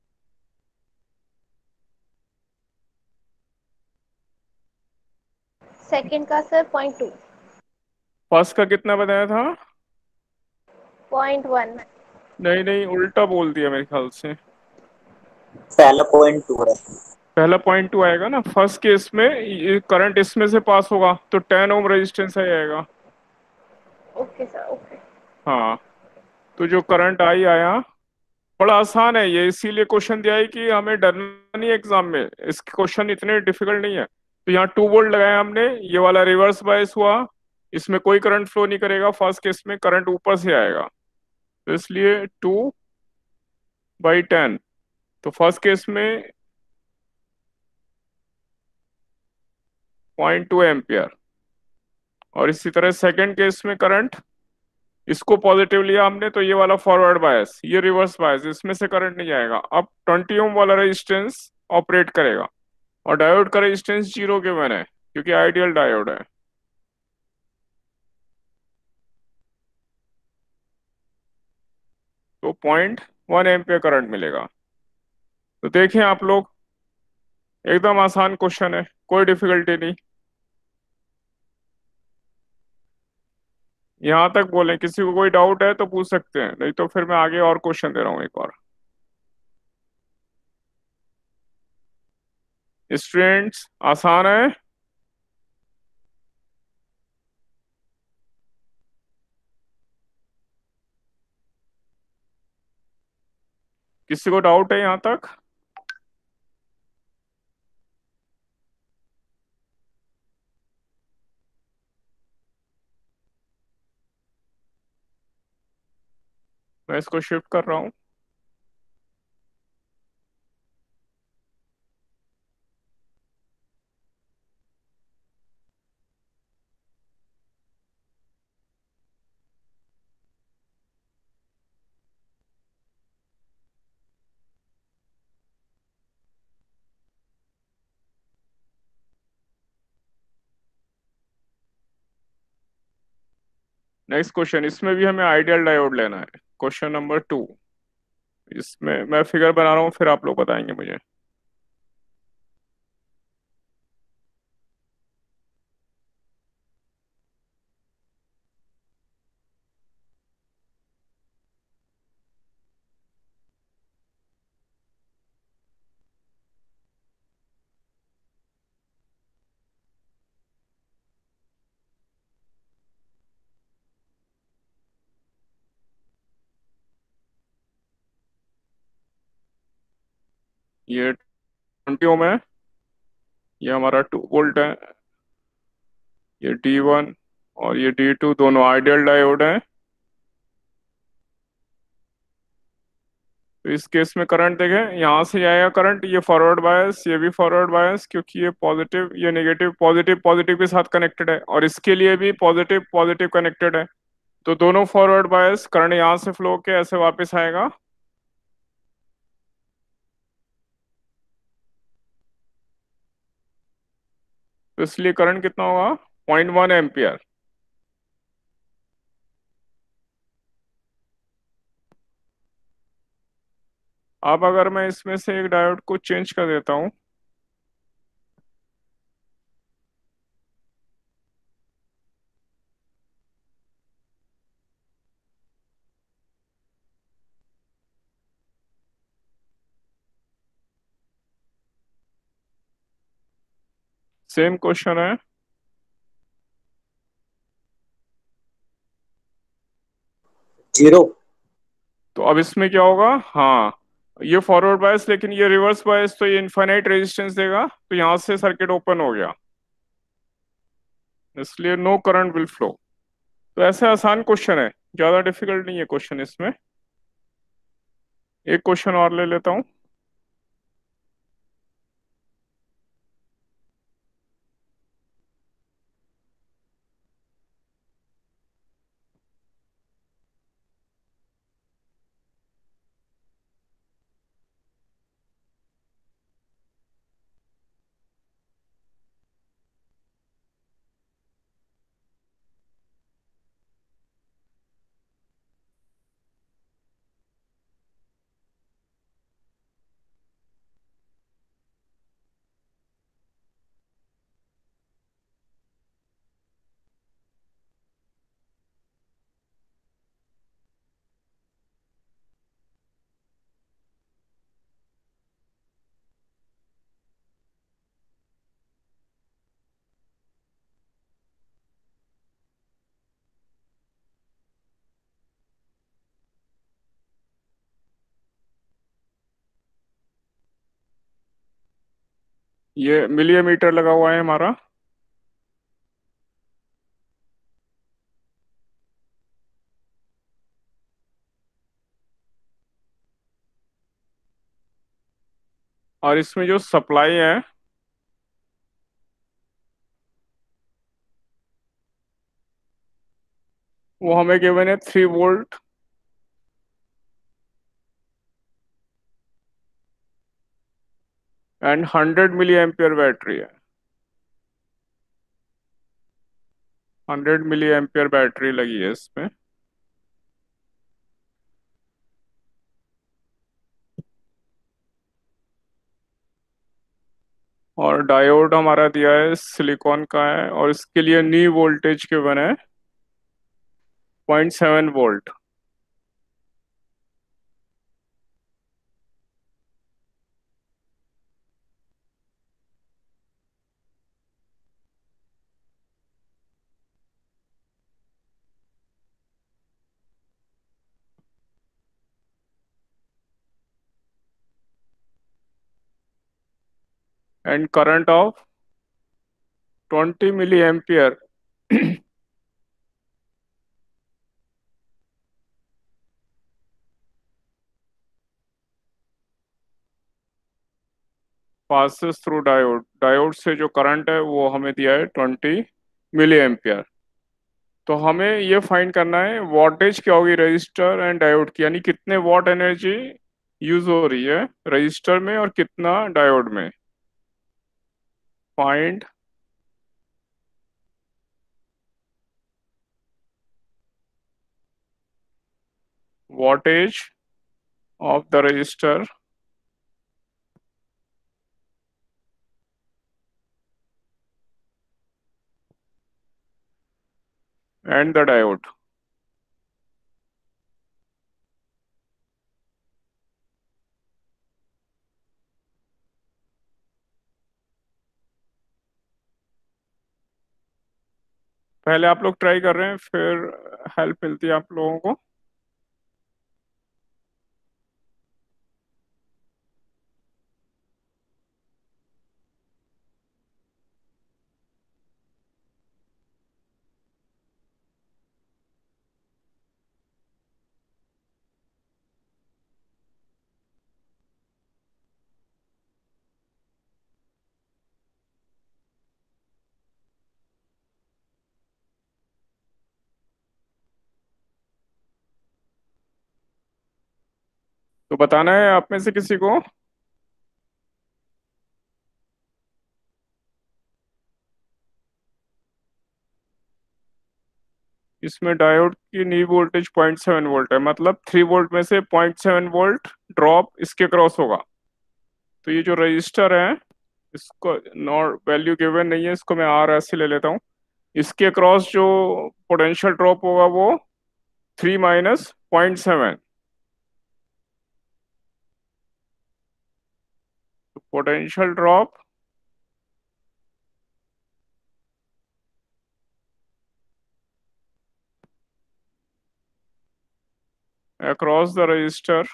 सेकंड का सर पॉइंट टू फर्स्ट का कितना बताया था? पॉइंट वन नहीं नहीं, उल्टा बोल दिया मेरे ख्याल से। पहला पॉइंट टू है। पहला पॉइंट टू आएगा ना। फर्स्ट केस में ये करंट इसमें से पास होगा तो टेन ओम रेजिस्टेंस आ जाएगा। ओके सर ओके हाँ, तो जो करंट आई आया, बड़ा आसान है ये, इसीलिए क्वेश्चन दिया है कि हमें डरना नहीं एग्जाम में, इसके क्वेश्चन इतने डिफिकल्ट नहीं है। तो यहाँ टू वोल्ट लगाया हमने, ये वाला रिवर्स बायस हुआ, इसमें कोई करंट फ्लो नहीं करेगा, फर्स्ट केस में करंट ऊपर से आएगा, तो इसलिए टू बाई टेन। तो फर्स्ट केस में पॉइंट टू एम्पियर। और इसी तरह सेकेंड केस में करंट, इसको पॉजिटिव लिया हमने तो ये वाला फॉरवर्ड बायस, ये रिवर्स बायस, इसमें से करंट नहीं जाएगा। अब ट्वेंटी ओम वाला रेजिस्टेंस ऑपरेट करेगा और डायोड का रेजिस्टेंस जीरो गिवन है क्योंकि आइडियल डायोड है। तो पॉइंट वन एम्पियर करंट मिलेगा। तो देखें आप लोग, एकदम आसान क्वेश्चन है, कोई डिफिकल्टी नहीं। यहां तक बोले, किसी को कोई डाउट है तो पूछ सकते हैं, नहीं तो फिर मैं आगे और क्वेश्चन दे रहा हूँ एक और। स्टूडेंट्स आसान है। किसी को डाउट है यहाँ तक? मैं इसको शिफ्ट कर रहा हूँ। नेक्स्ट क्वेश्चन, इसमें भी हमें आइडियल डायोड लेना है। Question number two. इसमें मैं फिगर बना रहा हूँ, फिर आप लोग बताएंगे मुझे। ये ट्वेंटी ओम है, ये हमारा टू वोल्ट है, ये डी वन और ये डी टू दोनों आइडियल डायोड हैं। तो इस केस में करंट देखें, यहाँ से जाएगा करंट, ये फॉरवर्ड बायस, ये भी फॉरवर्ड बायस, क्योंकि ये पॉजिटिव ये नेगेटिव, पॉजिटिव पॉजिटिव के साथ कनेक्टेड है, और इसके लिए भी पॉजिटिव पॉजिटिव कनेक्टेड है। तो दोनों फॉरवर्ड बायस, करंट यहाँ से फ्लो के ऐसे वापस आएगा। तो इसलिए करंट कितना होगा? Point one ampere. अब अगर मैं इसमें से एक डायोड को चेंज कर देता हूँ, सेम क्वेश्चन है। जीरो। तो अब इसमें क्या होगा? हाँ, ये फॉरवर्ड बायस, लेकिन ये रिवर्स बायस, तो ये इनफाइनाइट रेजिस्टेंस देगा, तो यहाँ से सर्किट ओपन हो गया, इसलिए नो करंट विल फ्लो। तो ऐसे आसान क्वेश्चन है, ज्यादा डिफिकल्ट नहीं है क्वेश्चन इसमें। एक क्वेश्चन और ले लेता हूँ। ये मिलीमीटर लगा हुआ है हमारा, और इसमें जो सप्लाई है वो हमें गिवन है three volt, and hundred milliampere battery है। हंड्रेड मिली एम्पियर बैटरी लगी है इसमें। और डायोड हमारा दिया है सिलिकॉन का है, और इसके लिए नी वोल्टेज गिवन है point seven volt. and current of twenty milliampere passes through diode. Diode से जो करंट है वो हमें दिया है ट्वेंटी मिली एम्पियर। तो हमें ये फाइंड करना है वॉटेज क्या होगी रजिस्टर एंड डायोड की, यानी कितने वॉट एनर्जी यूज हो रही है रजिस्टर में और कितना डायोड में। Find wattage of the resistor and the diode. पहले आप लोग ट्राई कर रहे हैं, फिर हेल्प मिलती है आप लोगों को। तो बताना है आप में से किसी को। इसमें डायोड की knee voltage point seven volt है, मतलब थ्री वोल्ट में से पॉइंट सेवन वोल्ट ड्रॉप इसके क्रॉस होगा। तो ये जो रजिस्टर है इसको नॉट वैल्यू गिवन नहीं है, इसको मैं आर ऐसे ले लेता हूँ। इसके क्रॉस जो पोटेंशियल ड्रॉप होगा वो three minus point seven. Potential drop across the resistor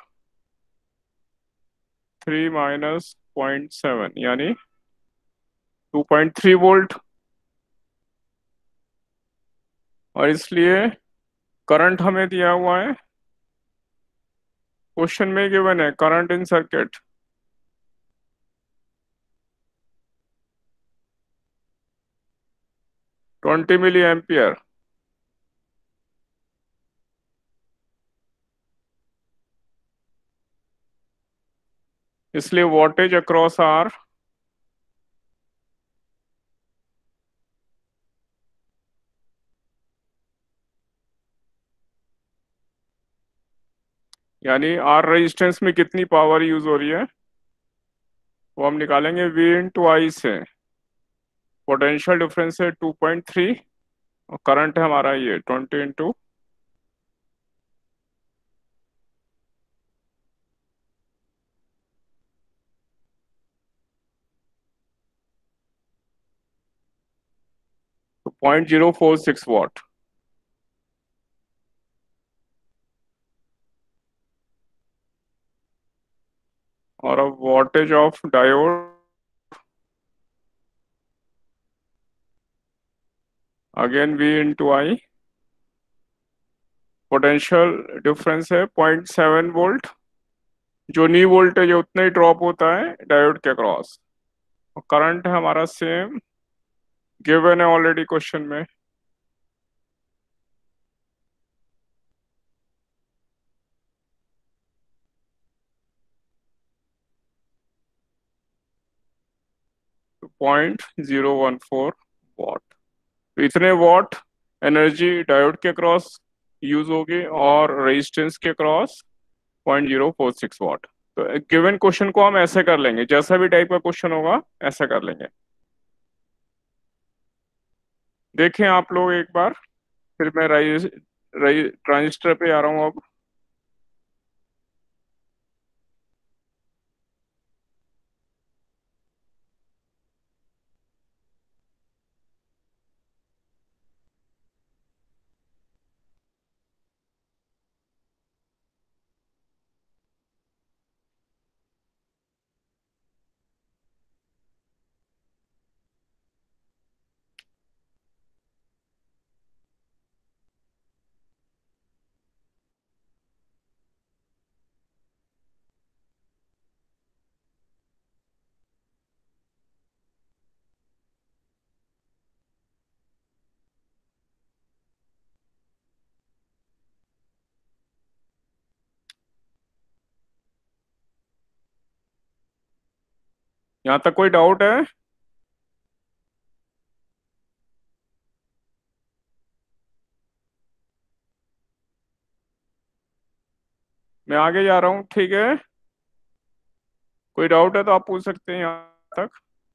three minus point seven यानी टू पॉइंट थ्री वोल्ट। और इसलिए करंट हमें दिया हुआ है, क्वेश्चन में गिवन है current in circuit twenty milliampere. इसलिए वोल्टेज अक्रॉस आर यानी आर रेजिस्टेंस में कितनी पावर यूज हो रही है वो हम निकालेंगे वी इंटू आई से। पोटेंशियल डिफरेंस है टू पॉइंट थ्री, और करंट है हमारा ये twenty into point zero four six watt. और अब voltage of diode again V into I. Potential difference है पॉइंट सेवन वोल्ट, जो नी वोल्टेज है उतना ही ड्रॉप होता है डायोड के क्रॉस। और करंट है हमारा सेम, गिवन है ऑलरेडी क्वेश्चन में। Point zero one four watt. तो इतने वॉट एनर्जी डायोड के क्रॉस यूज होगी और रेजिस्टेंस के cross point zero four six watt. तो गिवन क्वेश्चन को हम ऐसे कर लेंगे, जैसा भी टाइप का क्वेश्चन होगा ऐसा कर लेंगे। देखें आप लोग एक बार, फिर मैं रजि, रजि, ट्रांजिस्टर पे आ रहा हूँ अब। यहाँ तक कोई डाउट है? मैं आगे जा रहा हूँ, ठीक है। कोई डाउट है तो आप पूछ सकते हैं यहाँ तक।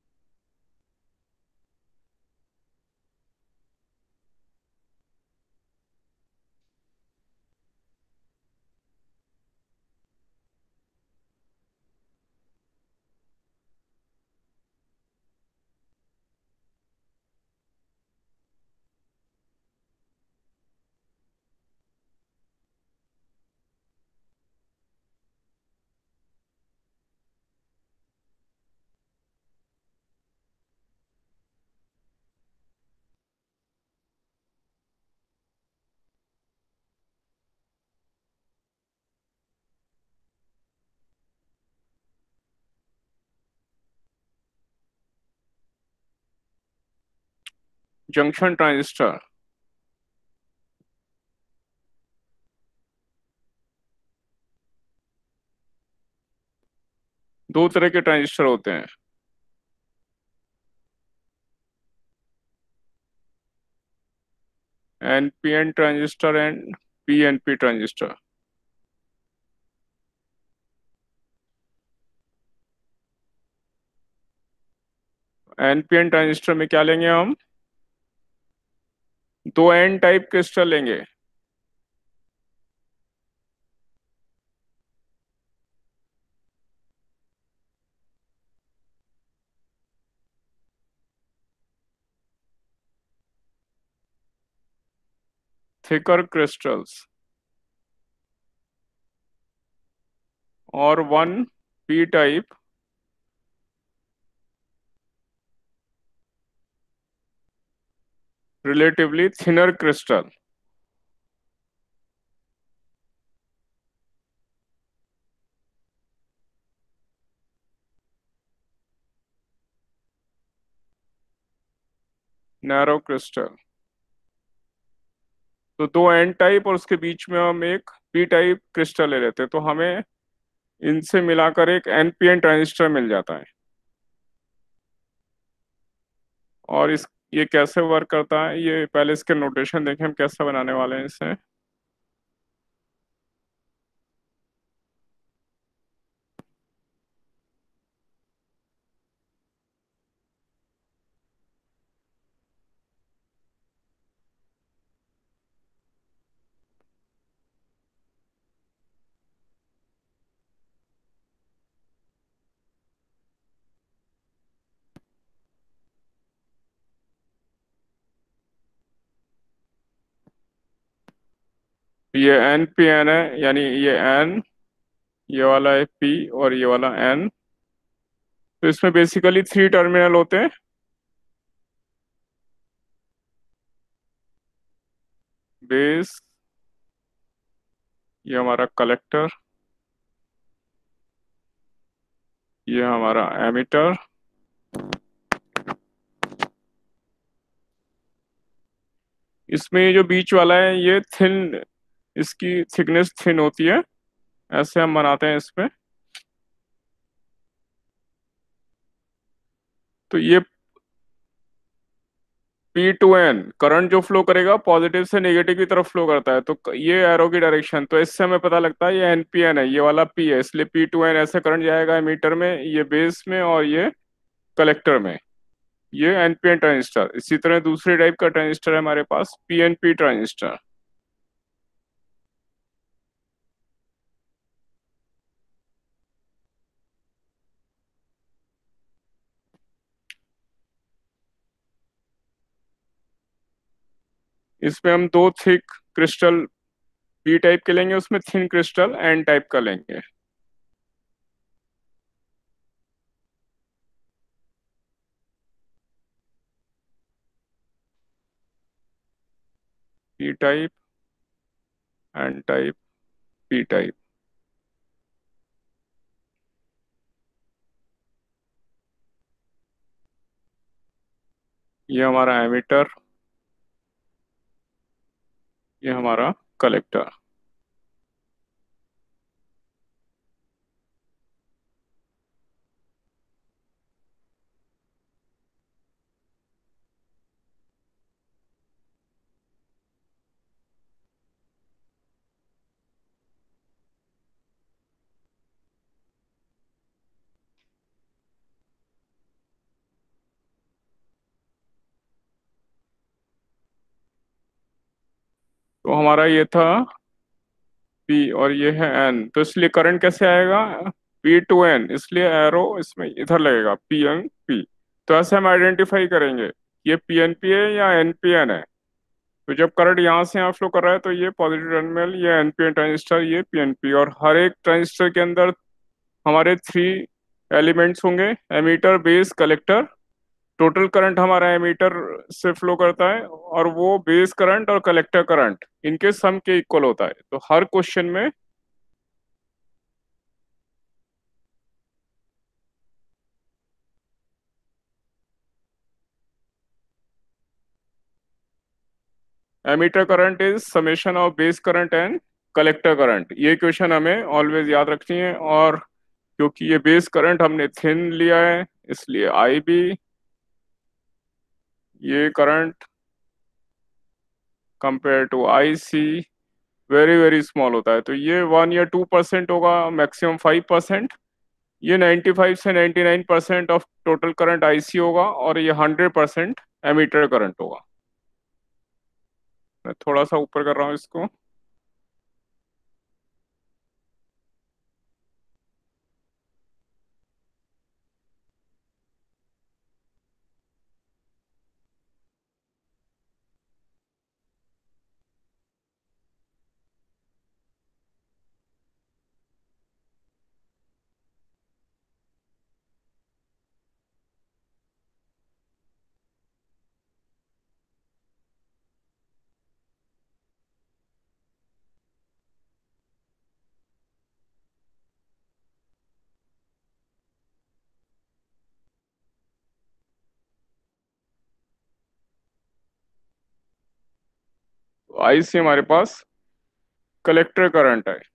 Junction transistor. दो तरह के ट्रांजिस्टर होते हैं। NPN transistor and PNP transistor. NPN transistor में क्या लेंगे हम? दो एन टाइप क्रिस्टल लेंगे। Thicker crystals. और one P type relatively thinner crystal. Narrow crystal. तो दो एन टाइप और उसके बीच में हम एक पी टाइप क्रिस्टल ले लेते हैं, तो हमें इनसे मिलाकर एक एनपीएन ट्रांजिस्टर मिल जाता है। और इस ये कैसे वर्क करता है, ये पहले इसके नोटेशन देखें हम कैसे बनाने वाले हैं इसे। ये एन पी एन है, यानी ये एन, ये वाला है पी और ये वाला एन। तो इसमें बेसिकली थ्री टर्मिनल होते हैं। बेस, ये हमारा कलेक्टर, ये हमारा एमिटर। इसमें ये जो बीच वाला है ये थिन, इसकी थिकनेस थिन होती है, ऐसे हम बनाते हैं इसमें। तो ये पी टू एन करंट जो फ्लो करेगा पॉजिटिव से नेगेटिव की तरफ फ्लो करता है, तो क- ये एरो की डायरेक्शन, तो इससे हमें पता लगता है ये एन पी एन है, ये वाला पी है, इसलिए पी टू एन ऐसे करंट जाएगा मीटर में, ये बेस में और ये कलेक्टर में। ये एनपीएन ट्रांजिस्टर। इसी तरह दूसरे टाइप का ट्रांजिस्टर है हमारे पास, पीएनपी ट्रांजिस्टर। इसमें हम दो थिक क्रिस्टल पी टाइप के लेंगे, उसमें थिन क्रिस्टल एन टाइप का लेंगे। P type, N type, P type. ये हमारा एमिटर, ये हमारा कलेक्टर। तो हमारा ये था पी और ये है एन, तो इसलिए करंट कैसे आएगा, पी टू एन, इसलिए एरो इसमें इधर लगेगा, पी एन पी। तो ऐसे हम आइडेंटिफाई करेंगे ये पी एन पी है या एन पी एन है। तो जब करंट यहाँ से यहाँ फ्लो कर रहा है तो ये पॉजिटिव टर्मिनल, ये एन पी एन ट्रांजिस्टर, ये पी एन पी, और हर एक ट्रांजिस्टर के अंदर हमारे थ्री एलिमेंट्स होंगे, emitter, base, collector. Total current हमारा एमीटर से फ्लो करता है और वो बेस करंट और कलेक्टर करंट इनके सम के इक्वल होता है। तो हर क्वेश्चन में emitter current is summation of base current and collector current, ये क्वेश्चन हमें ऑलवेज याद रखनी है। और क्योंकि ये बेस करंट हमने थिन लिया है इसलिए आई बी, ये current compare to I C very very small होता है। तो ये वन या टू परसेंट होगा, मैक्सिमम फाइव परसेंट। ये नाइन्टी फाइव से ninety nine percent of total current IC होगा और ये हंड्रेड परसेंट एमीटर करंट होगा। मैं थोड़ा सा ऊपर कर रहा हूँ इसको। तो आईसी हमारे पास कलेक्टर करंट है।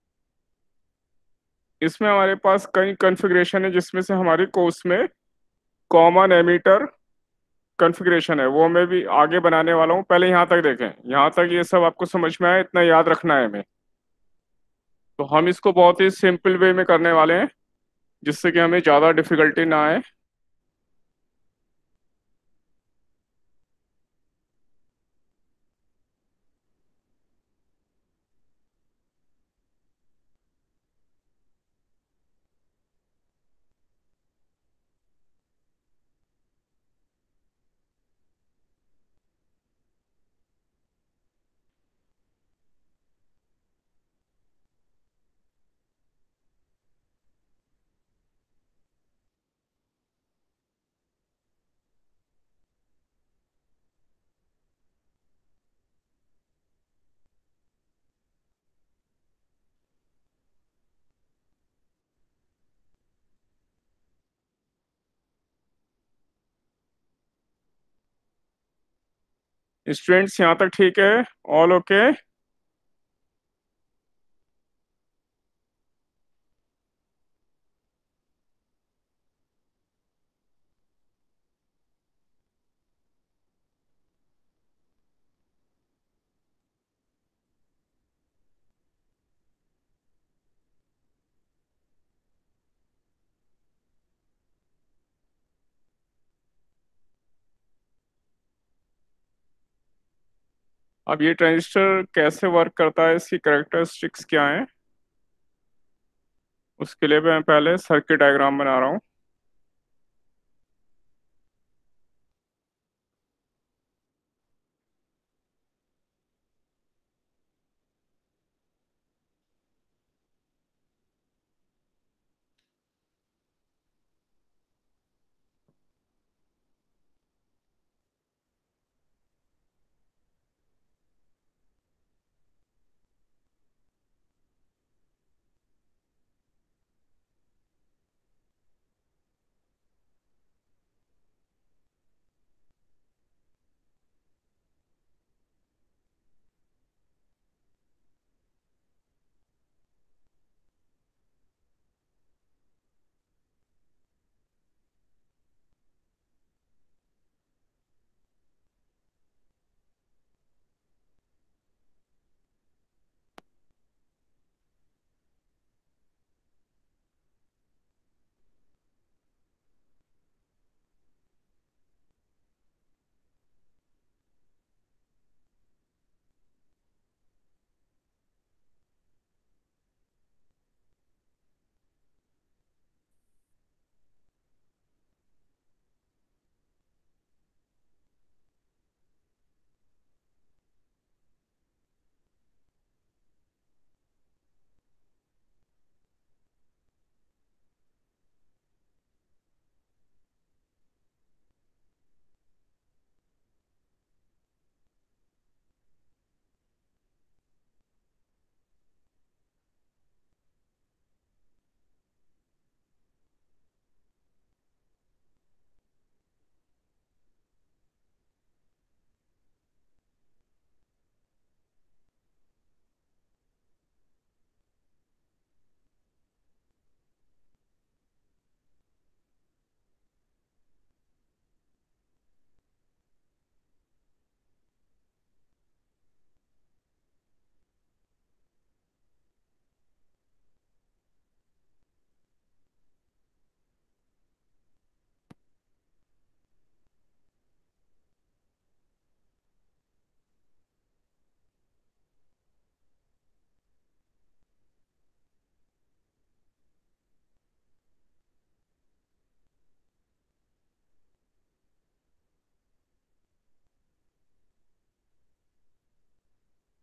इसमें हमारे पास कई कॉन्फ़िगरेशन है जिसमें से हमारे कोर्स में कॉमन एमीटर कॉन्फ़िगरेशन है, वो मैं भी आगे बनाने वाला हूँ। पहले यहाँ तक देखें, यहाँ तक ये सब आपको समझ में आया, इतना याद रखना है हमें। तो हम इसको बहुत ही सिंपल वे में करने वाले हैं जिससे कि हमें ज़्यादा डिफिकल्टी ना आए। स्टूडेंट्स यहाँ तक ठीक है, ऑल ओके। अब ये ट्रांजिस्टर कैसे वर्क करता है, इसकी कैरेक्टरिस्टिक्स क्या हैं, उसके लिए मैं पहले सर्किट डायग्राम बना रहा हूँ।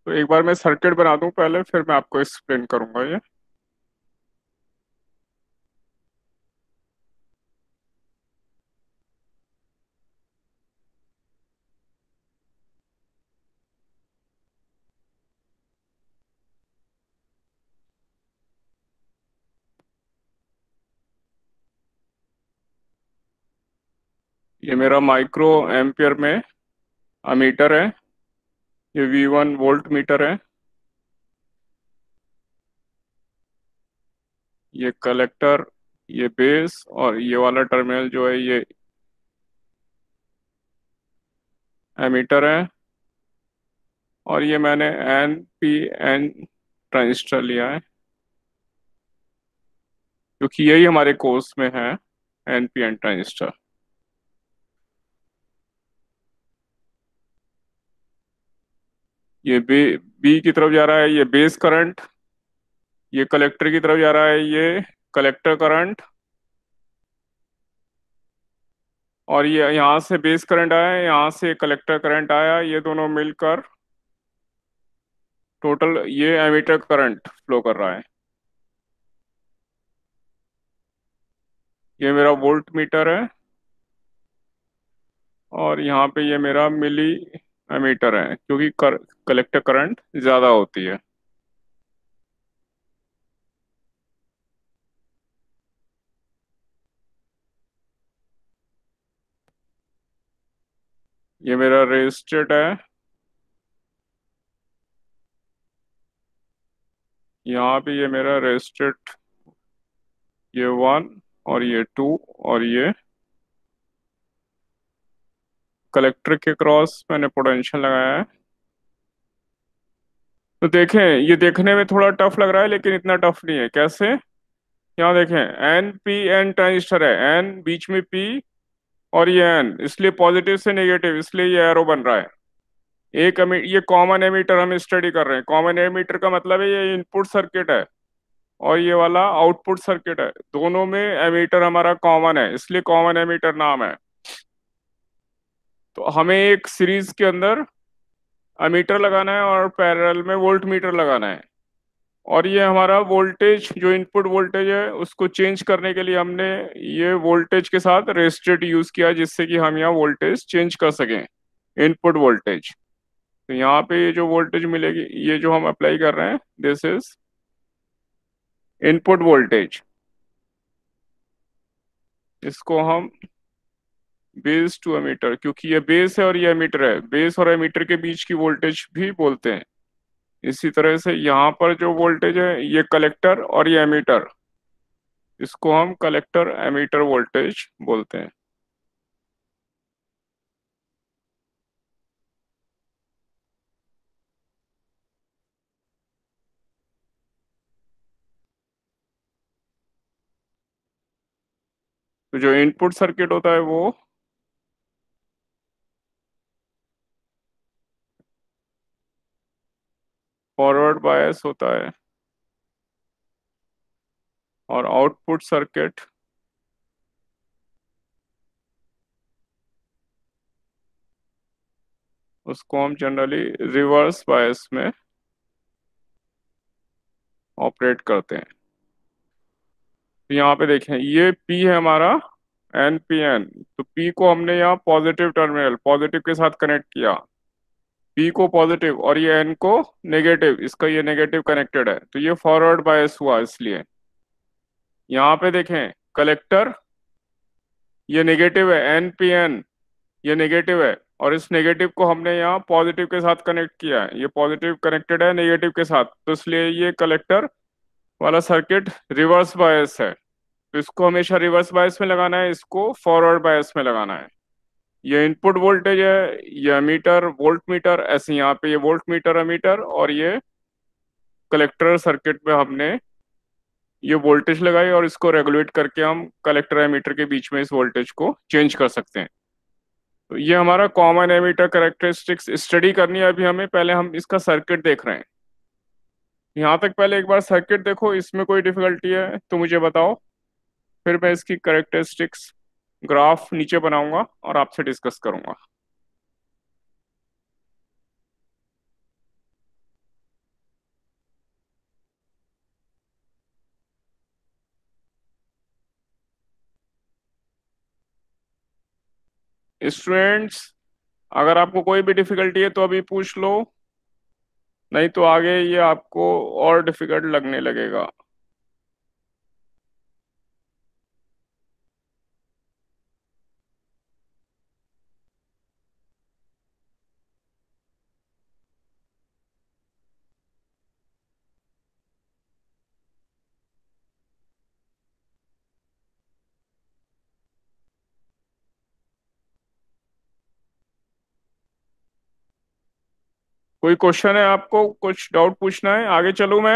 तो एक बार मैं सर्किट बना दूं पहले, फिर मैं आपको एक्सप्लेन करूंगा ये। ये मेरा माइक्रो एम्पियर में अमीटर है, ये वी वन वोल्ट मीटर है। ये कलेक्टर, ये बेस, और ये वाला टर्मिनल जो है ये एमीटर है। और ये मैंने एन पी एन ट्रांजिस्टर लिया है, क्योंकि यही हमारे कोर्स में है, एन पी एन ट्रांजिस्टर। ये बी बी की तरफ जा रहा है ये बेस करंट, ये कलेक्टर की तरफ जा रहा है ये कलेक्टर करंट, और ये यहाँ से बेस करंट आया है, यहाँ से कलेक्टर करंट आया, ये दोनों मिलकर टोटल ये एमीटर करंट फ्लो कर रहा है। ये मेरा वोल्ट मीटर है, और यहाँ पे ये मेरा मिली एमीटर है, क्योंकि कर, कलेक्टर करंट ज़्यादा होती है। ये मेरा रेजिस्टेड है, यहाँ पे ये मेरा रेजिस्टेड, ये वन और ये टू, और ये कलेक्टर के क्रॉस मैंने पोटेंशियल लगाया है। तो देखें, ये देखने में थोड़ा टफ लग रहा है, लेकिन इतना टफ नहीं है। कैसे? यहाँ देखें, एन पी एन ट्रांजिस्टर है, एन बीच में पी और ये एन, इसलिए पॉजिटिव से नेगेटिव, इसलिए ये एरो बन रहा है। एक एमी ये कॉमन एमीटर हम स्टडी कर रहे हैं। कॉमन एमीटर का मतलब है ये इनपुट सर्किट है और ये वाला आउटपुट सर्किट है, दोनों में एमीटर हमारा कॉमन है, इसलिए कॉमन एमीटर नाम है। तो हमें एक सीरीज के अंदर एमीटर लगाना है और पैरेलल में वोल्ट मीटर लगाना है। और ये हमारा वोल्टेज, जो इनपुट वोल्टेज है उसको चेंज करने के लिए हमने ये वोल्टेज के साथ रेजिस्टेंस यूज किया, जिससे कि हम यहाँ वोल्टेज चेंज कर सकें, इनपुट वोल्टेज। तो यहाँ पे ये जो वोल्टेज मिलेगी, ये जो हम अप्लाई कर रहे हैं, दिस इज इनपुट वोल्टेज। इसको हम बेस टू एमीटर, क्योंकि ये बेस है और ये एमीटर है, बेस और एमीटर के बीच की वोल्टेज भी बोलते हैं। इसी तरह से यहाँ पर जो वोल्टेज है ये कलेक्टर और ये एमीटर, इसको हम कलेक्टर एमीटर वोल्टेज बोलते हैं। तो जो इनपुट सर्किट होता है वो फॉरवर्ड बायस होता है, और आउटपुट सर्किट उसको हम जनरली रिवर्स बायस में ऑपरेट करते हैं। तो यहाँ पे देखें, ये P है हमारा, एन पी एन। तो P को हमने यहाँ पॉजिटिव टर्मिनल, पॉजिटिव के साथ कनेक्ट किया, P को पॉजिटिव, और ये N को नेगेटिव, इसका ये नेगेटिव कनेक्टेड है, तो ये फॉरवर्ड बायस हुआ। इसलिए यहाँ पे देखें, कलेक्टर ये नेगेटिव है, एन पी एन ये नेगेटिव है, और इस नेगेटिव को हमने यहाँ पॉजिटिव के साथ कनेक्ट किया है, ये पॉजिटिव कनेक्टेड है नेगेटिव के साथ, तो इसलिए ये कलेक्टर वाला सर्किट रिवर्स बायस है। तो इसको हमेशा रिवर्स बायस में लगाना है, इसको फॉरवर्ड बायस में लगाना है। ये इनपुट वोल्टेज है, ये मीटर वोल्ट मीटर, ऐसे यहाँ पे ये वोल्ट मीटर अमीटर, और ये कलेक्टर सर्किट में हमने ये वोल्टेज लगाई, और इसको रेगुलेट करके हम कलेक्टर एमीटर के बीच में इस वोल्टेज को चेंज कर सकते हैं। तो ये हमारा कॉमन एमीटर कैरेक्टरिस्टिक्स स्टडी करनी है अभी हमें। पहले हम इसका सर्किट देख रहे हैं, यहाँ तक पहले एक बार सर्किट देखो, इसमें कोई डिफिकल्टी है तो मुझे बताओ, फिर मैं इसकी कैरेक्टरिस्टिक्स ग्राफ नीचे बनाऊंगा और आपसे डिस्कस करूंगा। स्टूडेंट्स, अगर आपको कोई भी डिफिकल्टी है तो अभी पूछ लो, नहीं तो आगे ये आपको और डिफिकल्ट लगने लगेगा। कोई क्वेश्चन है आपको, कुछ डाउट पूछना है, आगे चलूं मैं?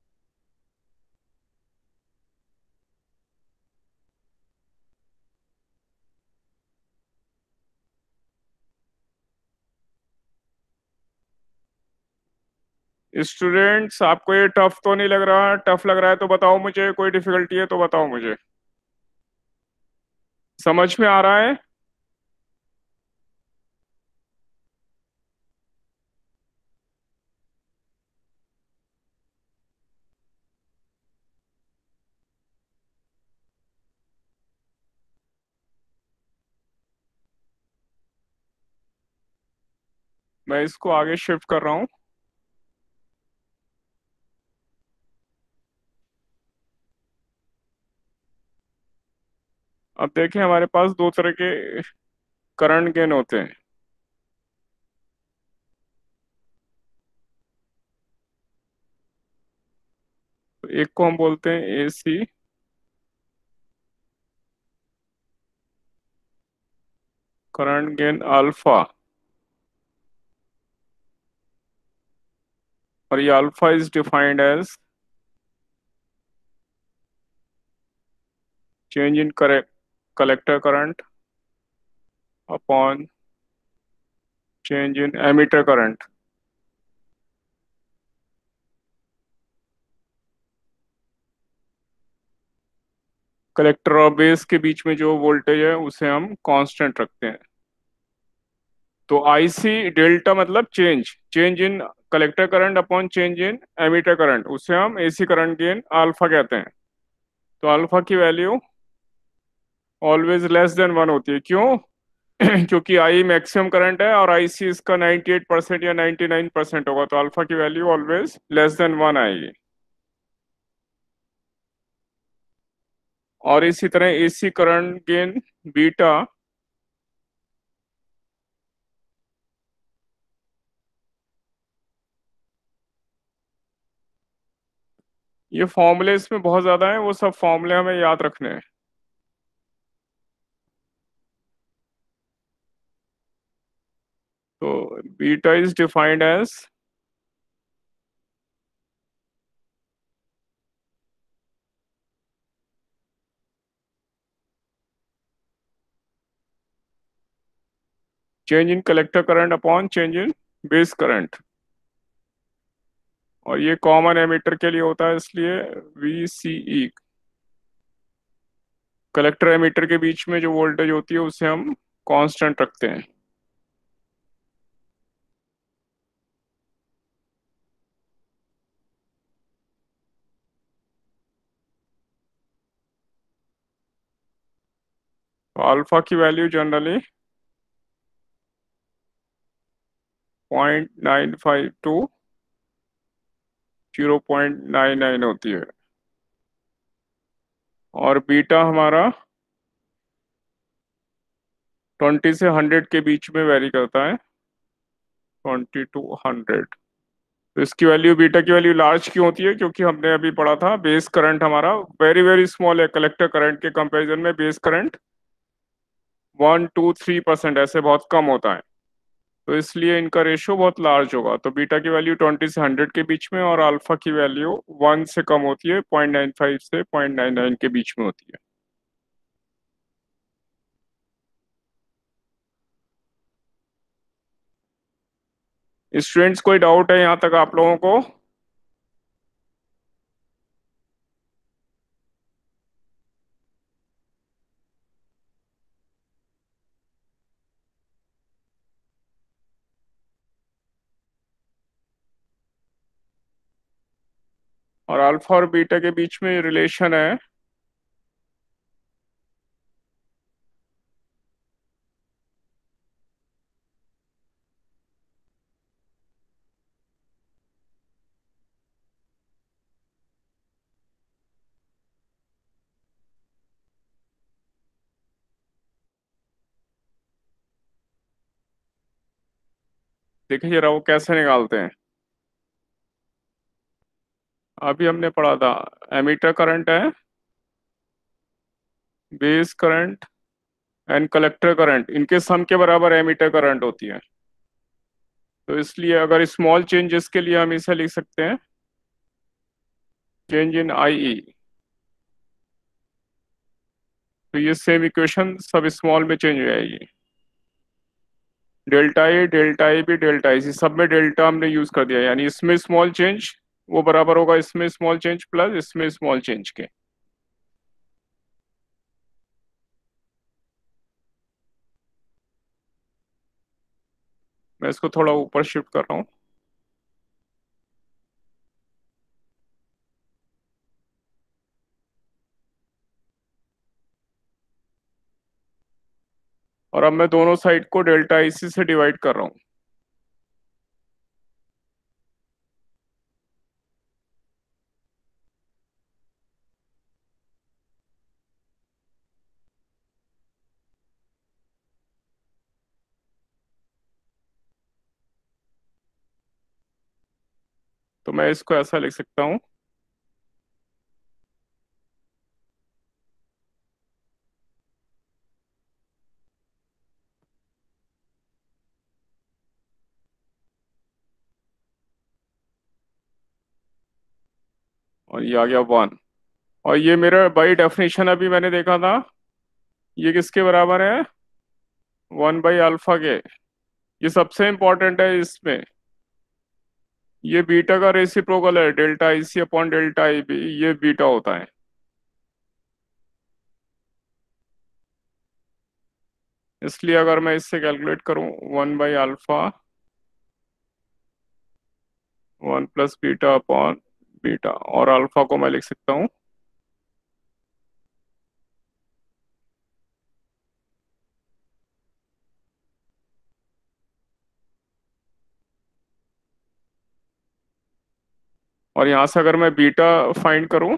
स्टूडेंट्स, आपको ये टफ तो नहीं लग रहा? टफ लग रहा है तो बताओ मुझे, कोई डिफिकल्टी है तो बताओ मुझे। समझ में आ रहा है? मैं इसको आगे शिफ्ट कर रहा हूँ। अब देखें, हमारे पास दो तरह के करंट गेन होते हैं। तो एक को हम बोलते हैं एसी करंट गेन अल्फा, और ये alpha is defined as change in collector current upon change in emitter current. Collector और बेस के बीच में जो वोल्टेज है उसे हम कांस्टेंट रखते हैं। तो आईसी डेल्टा मतलब change change in collector current upon change in emitter current, उसे हम एसी करंट गेन अल्फा कहते हैं। तो अल्फा की value always less than one होती है। क्यों? क्योंकि आई मैक्सिमम करंट है और आईसी इसका नाइंटी एट परसेंट या नाइंटी नाइन परसेंट होगा, तो अल्फा की value always less than one आएगी। और इसी तरह एसी करंट गेन बीटा ये फॉर्मूले इसमें बहुत ज्यादा है, वो सब फॉर्मूले हमें याद रखने हैं। तो beta is defined as change in collector current upon change in base current, और ये कॉमन एमिटर के लिए होता है, इसलिए V C E. Collector emitter के बीच में जो वोल्टेज होती है उसे हम कांस्टेंट रखते हैं। तो अल्फा की value generally point nine five to zero point nine nine होती है, और बीटा हमारा ट्वेंटी से हंड्रेड के बीच में वेरी करता है, ट्वेंटी टू हंड्रेड। तो इसकी वैल्यू, बीटा की वैल्यू लार्ज क्यों होती है? क्योंकि हमने अभी पढ़ा था बेस करंट हमारा वेरी वेरी स्मॉल है, कलेक्टर करंट के कंपैरिजन में base current one two three percent ऐसे बहुत कम होता है। तो इसलिए इनका रेशियो बहुत लार्ज होगा। तो बीटा की वैल्यू ट्वेंटी से हंड्रेड के बीच में, और अल्फा की वैल्यू वन से कम होती है, पॉइंट नाइन फाइव से पॉइंट नाइन नाइन के बीच में होती है। स्टूडेंट्स, कोई डाउट है यहाँ तक आप लोगों को? और अल्फा और बीटा के बीच में रिलेशन है देखिए जरा वो कैसे निकालते हैं। अभी हमने पढ़ा था, एमीटर करंट है, base current and collector current, इनके सम के बराबर एमीटर करंट होती है। तो इसलिए अगर स्मॉल चेंजेस के लिए हम इसे लिख सकते हैं चेंज इन आई ई। तो ये सेम इक्वेशन सब स्मॉल में चेंज हो जाएगी। Delta A, delta A B, delta E C, सब में डेल्टा हमने यूज कर दिया, यानी इसमें स्मॉल चेंज वो बराबर होगा इसमें स्मॉल चेंज प्लस इसमें स्मॉल चेंज के। मैं इसको थोड़ा ऊपर शिफ्ट कर रहा हूँ। और अब मैं दोनों साइड को डेल्टा इसी से डिवाइड कर रहा हूँ। तो मैं इसको ऐसा लिख सकता हूँ, और ये आ गया वन। और ये मेरा बाई डेफिनेशन अभी मैंने देखा था, ये किसके बराबर है, वन बाई अल्फा के। ये सबसे इंपॉर्टेंट है इसमें, ये बीटा का रेसिप्रोकल है, delta I C upon delta I B, ये बीटा होता है। इसलिए अगर मैं इससे कैलकुलेट करूं, one by alpha one plus beta upon beta, और अल्फा को मैं लिख सकता हूं और यहां से अगर मैं बीटा फाइंड करूं,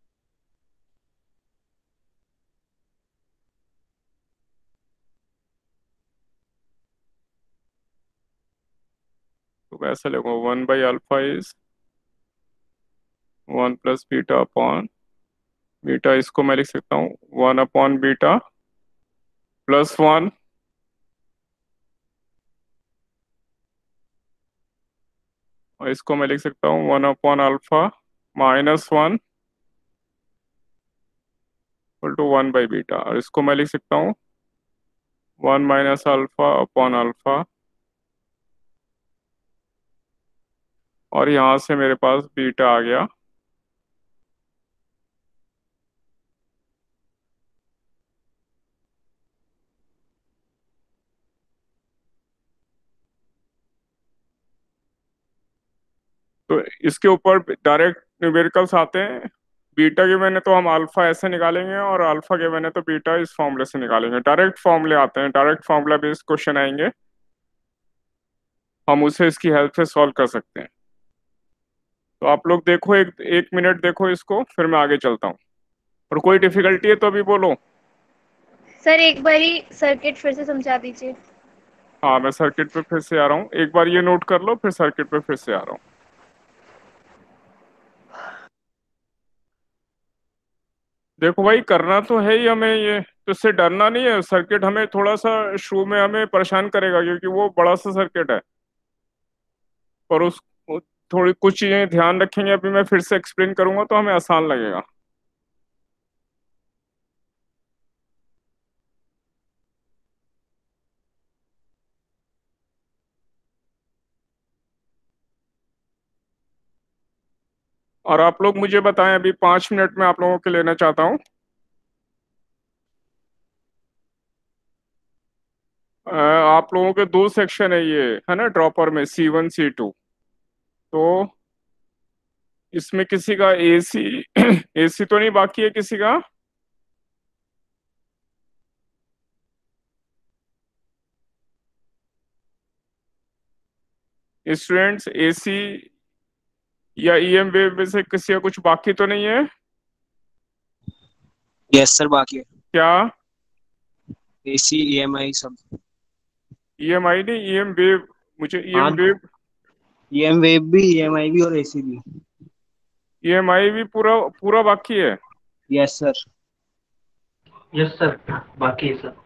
तो मैं ऐसे लिखूंगा one by alpha is one plus beta upon beta, इसको मैं लिख सकता हूँ one upon beta plus one, और इसको मैं लिख सकता हूँ one upon alpha minus one equal to one by beta, और इसको मैं लिख सकता हूँ one minus alpha upon alpha, और यहाँ से मेरे पास बीटा आ गया। तो इसके ऊपर डायरेक्ट न्यूमेरिकल्स आते हैं। बीटा के मैंने तो हम अल्फा ऐसे निकालेंगे, और अल्फा के मैंने तो बीटा इस फॉर्मूले से निकालेंगे। डायरेक्ट फॉर्मूले आते हैं, डायरेक्ट फॉर्मूला बेस्ड क्वेश्चन आएंगे, हम उसे इसकी हेल्प से सॉल्व कर सकते हैं। तो आप लोग देखो, एक एक मिनट देखो इसको, फिर मैं आगे चलता हूँ। और कोई डिफिकल्टी है तो अभी बोलो। सर एक बारी सर्किट फिर से समझा दीजिए। हाँ, मैं सर्किट पे फिर से आ रहा हूँ, एक बार ये नोट कर लो, फिर सर्किट पे फिर से आ रहा हूँ। देखो भाई, करना तो है ही हमें ये, तो इससे डरना नहीं है। सर्किट हमें थोड़ा सा शुरू में हमें परेशान करेगा, क्योंकि वो बड़ा सा सर्किट है, पर उस वो थोड़ी कुछ चीजें ध्यान रखेंगे, अभी मैं फिर से एक्सप्लेन करूंगा तो हमें आसान लगेगा। और आप लोग मुझे बताएं, अभी पाँच मिनट में आप लोगों के लेना चाहता हूँ। अ, आप लोगों के दो सेक्शन है ये, है ना, ड्रॉपर में सी वन सी टू। तो इसमें किसी का एसी एसी तो नहीं बाकी है किसी का? स्टूडेंट्स, एसी या ईएम वेव में से किसी का कुछ बाकी तो नहीं है? यस सर, बाकी है। क्या? एसी ईएमआई सब। ईएमआई नहीं, ईएम वेव, मुझे ई एम हाँ, वेव ई एम वेव भी, ई एम आई भी और ए सी भी। ई एम आई भी पूरा पूरा बाकी है। Yes sir. यस सर, बाकी है सर।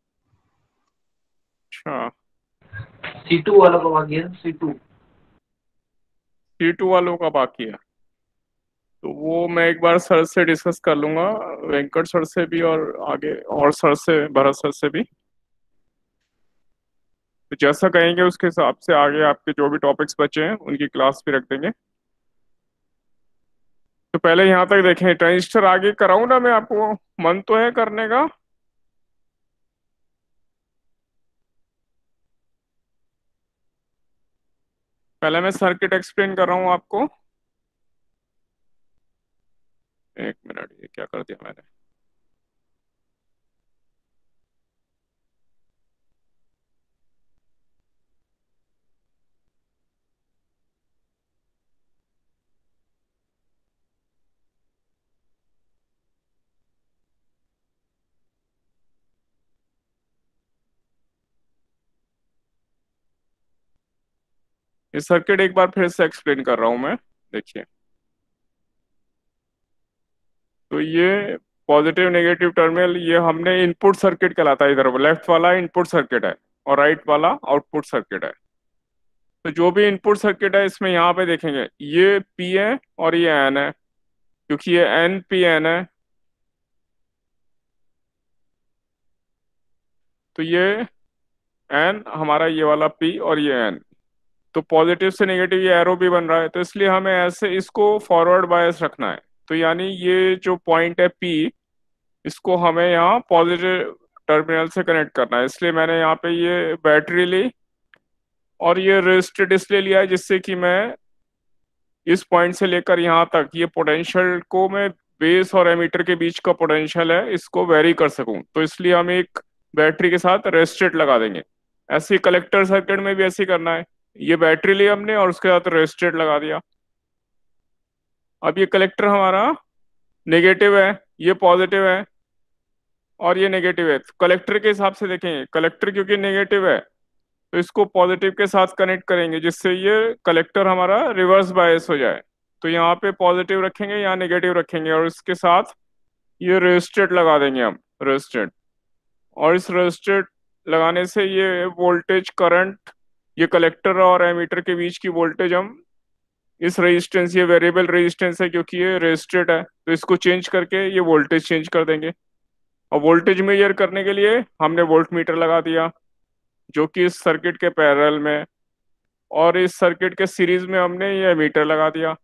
अच्छा, सी टू वाला का बाकी है, सी टू। टी टू वालों का बाकी है, तो वो मैं एक बार सर से डिस्कस कर लूंगा, वेंकट सर से भी और आगे और सर से, भरत सर से भी। तो जैसा कहेंगे उसके हिसाब से आगे आपके जो भी टॉपिक्स बचे हैं उनकी क्लास भी रख देंगे। तो पहले यहाँ तक देखें, ट्रांजिस्टर आगे कराऊं ना मैं आपको, मन तो है करने का। पहले मैं सर्किट एक्सप्लेन कर रहा हूँ आपको। एक मिनट, ये क्या कर दिया मैंने। ये सर्किट एक बार फिर से एक्सप्लेन कर रहा हूँ मैं, देखिए। तो ये पॉजिटिव नेगेटिव टर्मिनल, ये हमने इनपुट सर्किट कहलाता है, इधर लेफ्ट वाला इनपुट सर्किट है और राइट वाला आउटपुट सर्किट है। तो जो भी इनपुट सर्किट है इसमें यहाँ पे देखेंगे, ये पी है और ये एन है, क्योंकि ये एन पी एन है। तो ये एन हमारा, ये वाला पी और ये एन। तो पॉजिटिव से नेगेटिव ये एरो भी बन रहा है, तो इसलिए हमें ऐसे इसको फॉरवर्ड बायस रखना है। तो यानी ये जो पॉइंट है पी, इसको हमें यहाँ पॉजिटिव टर्मिनल से कनेक्ट करना है। इसलिए मैंने यहाँ पे ये बैटरी ली और ये रेजिस्टर डिस्प्ले लिया है, जिससे कि मैं इस पॉइंट से लेकर यहाँ तक ये पोटेंशियल को मैं, बेस और एमीटर के बीच का पोटेंशियल है, इसको वेरी कर सकूं। तो इसलिए हम एक बैटरी के साथ रेजिस्टेंट लगा देंगे। ऐसे कलेक्टर सर्किट में भी ऐसे ही करना है। ये बैटरी ली हमने और उसके साथ रेजिस्टेंट लगा दिया। अब ये कलेक्टर हमारा नेगेटिव है, ये पॉजिटिव है और ये नेगेटिव है। तो कलेक्टर के हिसाब से देखेंगे, कलेक्टर क्योंकि नेगेटिव है तो इसको पॉजिटिव के साथ कनेक्ट करेंगे, जिससे ये कलेक्टर हमारा रिवर्स बायस हो जाए। तो यहाँ पे पॉजिटिव रखेंगे, यहाँ नेगेटिव रखेंगे और इसके साथ ये रेजिस्टेंट लगा देंगे हम, रेजिस्टेंट। और इस रेजिस्टेंट लगाने से ये वोल्टेज करंट, ये कलेक्टर और एमीटर के बीच की वोल्टेज हम इस रेजिस्टेंस, ये वेरिएबल रेजिस्टेंस है क्योंकि ये रेजिस्टेंट है, तो इसको चेंज करके ये वोल्टेज चेंज कर देंगे। और वोल्टेज मेजर करने के लिए हमने वोल्ट मीटर लगा दिया, जो कि इस सर्किट के पैरेलल में, और इस सर्किट के सीरीज में हमने ये मीटर लगा दिया।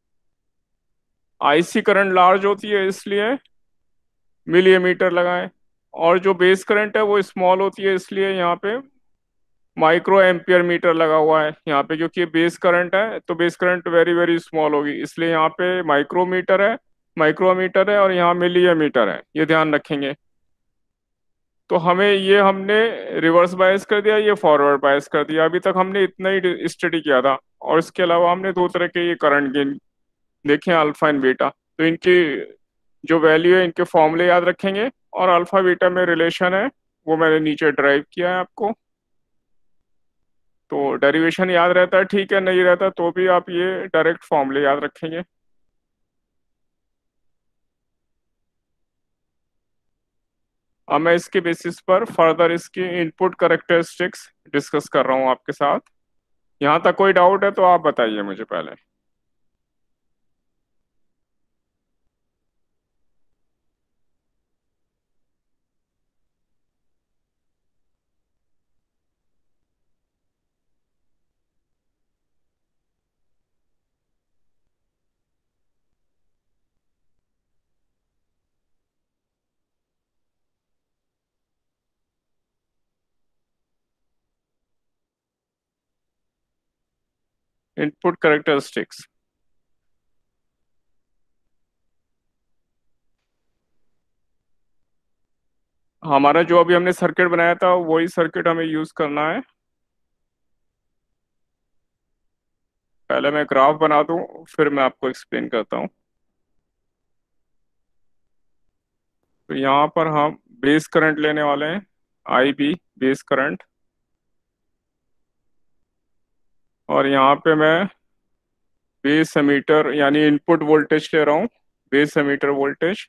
आईसी करंट लार्ज होती है इसलिए मिली मीटर लगाएं, और जो बेस करंट है वो स्मॉल होती है इसलिए यहाँ पे माइक्रो एम्पियर मीटर लगा हुआ है यहाँ पे, क्योंकि बेस करंट है तो base current very very small होगी, इसलिए यहाँ पे माइक्रोमीटर है, माइक्रोमीटर है और यहाँ मिली मीटर है, ये ध्यान रखेंगे। तो हमें ये हमने रिवर्स बायस कर दिया, ये फॉरवर्ड बायस कर दिया। अभी तक हमने इतना ही स्टडी किया था, और इसके अलावा हमने दो तरह के ये करंट गेन देखे, अल्फा एंड बीटा। तो इनकी जो वैल्यू है, इनके फॉर्मूले याद रखेंगे, और अल्फा बीटा में रिलेशन है वो मैंने नीचे ड्राइव किया है आपको। तो डेरिवेशन याद रहता है, ठीक है, नहीं रहता तो भी आप ये डायरेक्ट फॉर्मूले याद रखेंगे। अब मैं इसके बेसिस पर फर्दर इसकी इनपुट करेक्टरिस्टिक्स डिस्कस कर रहा हूँ आपके साथ। यहाँ तक कोई डाउट है तो आप बताइए मुझे पहले। इनपुट करेक्टरिस्टिक्स, हमारा जो अभी हमने सर्किट बनाया था वही सर्किट हमें यूज करना है। पहले मैं ग्राफ बना दूं फिर मैं आपको एक्सप्लेन करता हूँ। तो यहाँ पर हम बेस करंट लेने वाले हैं, आई बी बेस करंट। और यहाँ पे मैं बेस एमीटर यानी इनपुट वोल्टेज ले रहा हूँ, बेस एमीटर वोल्टेज।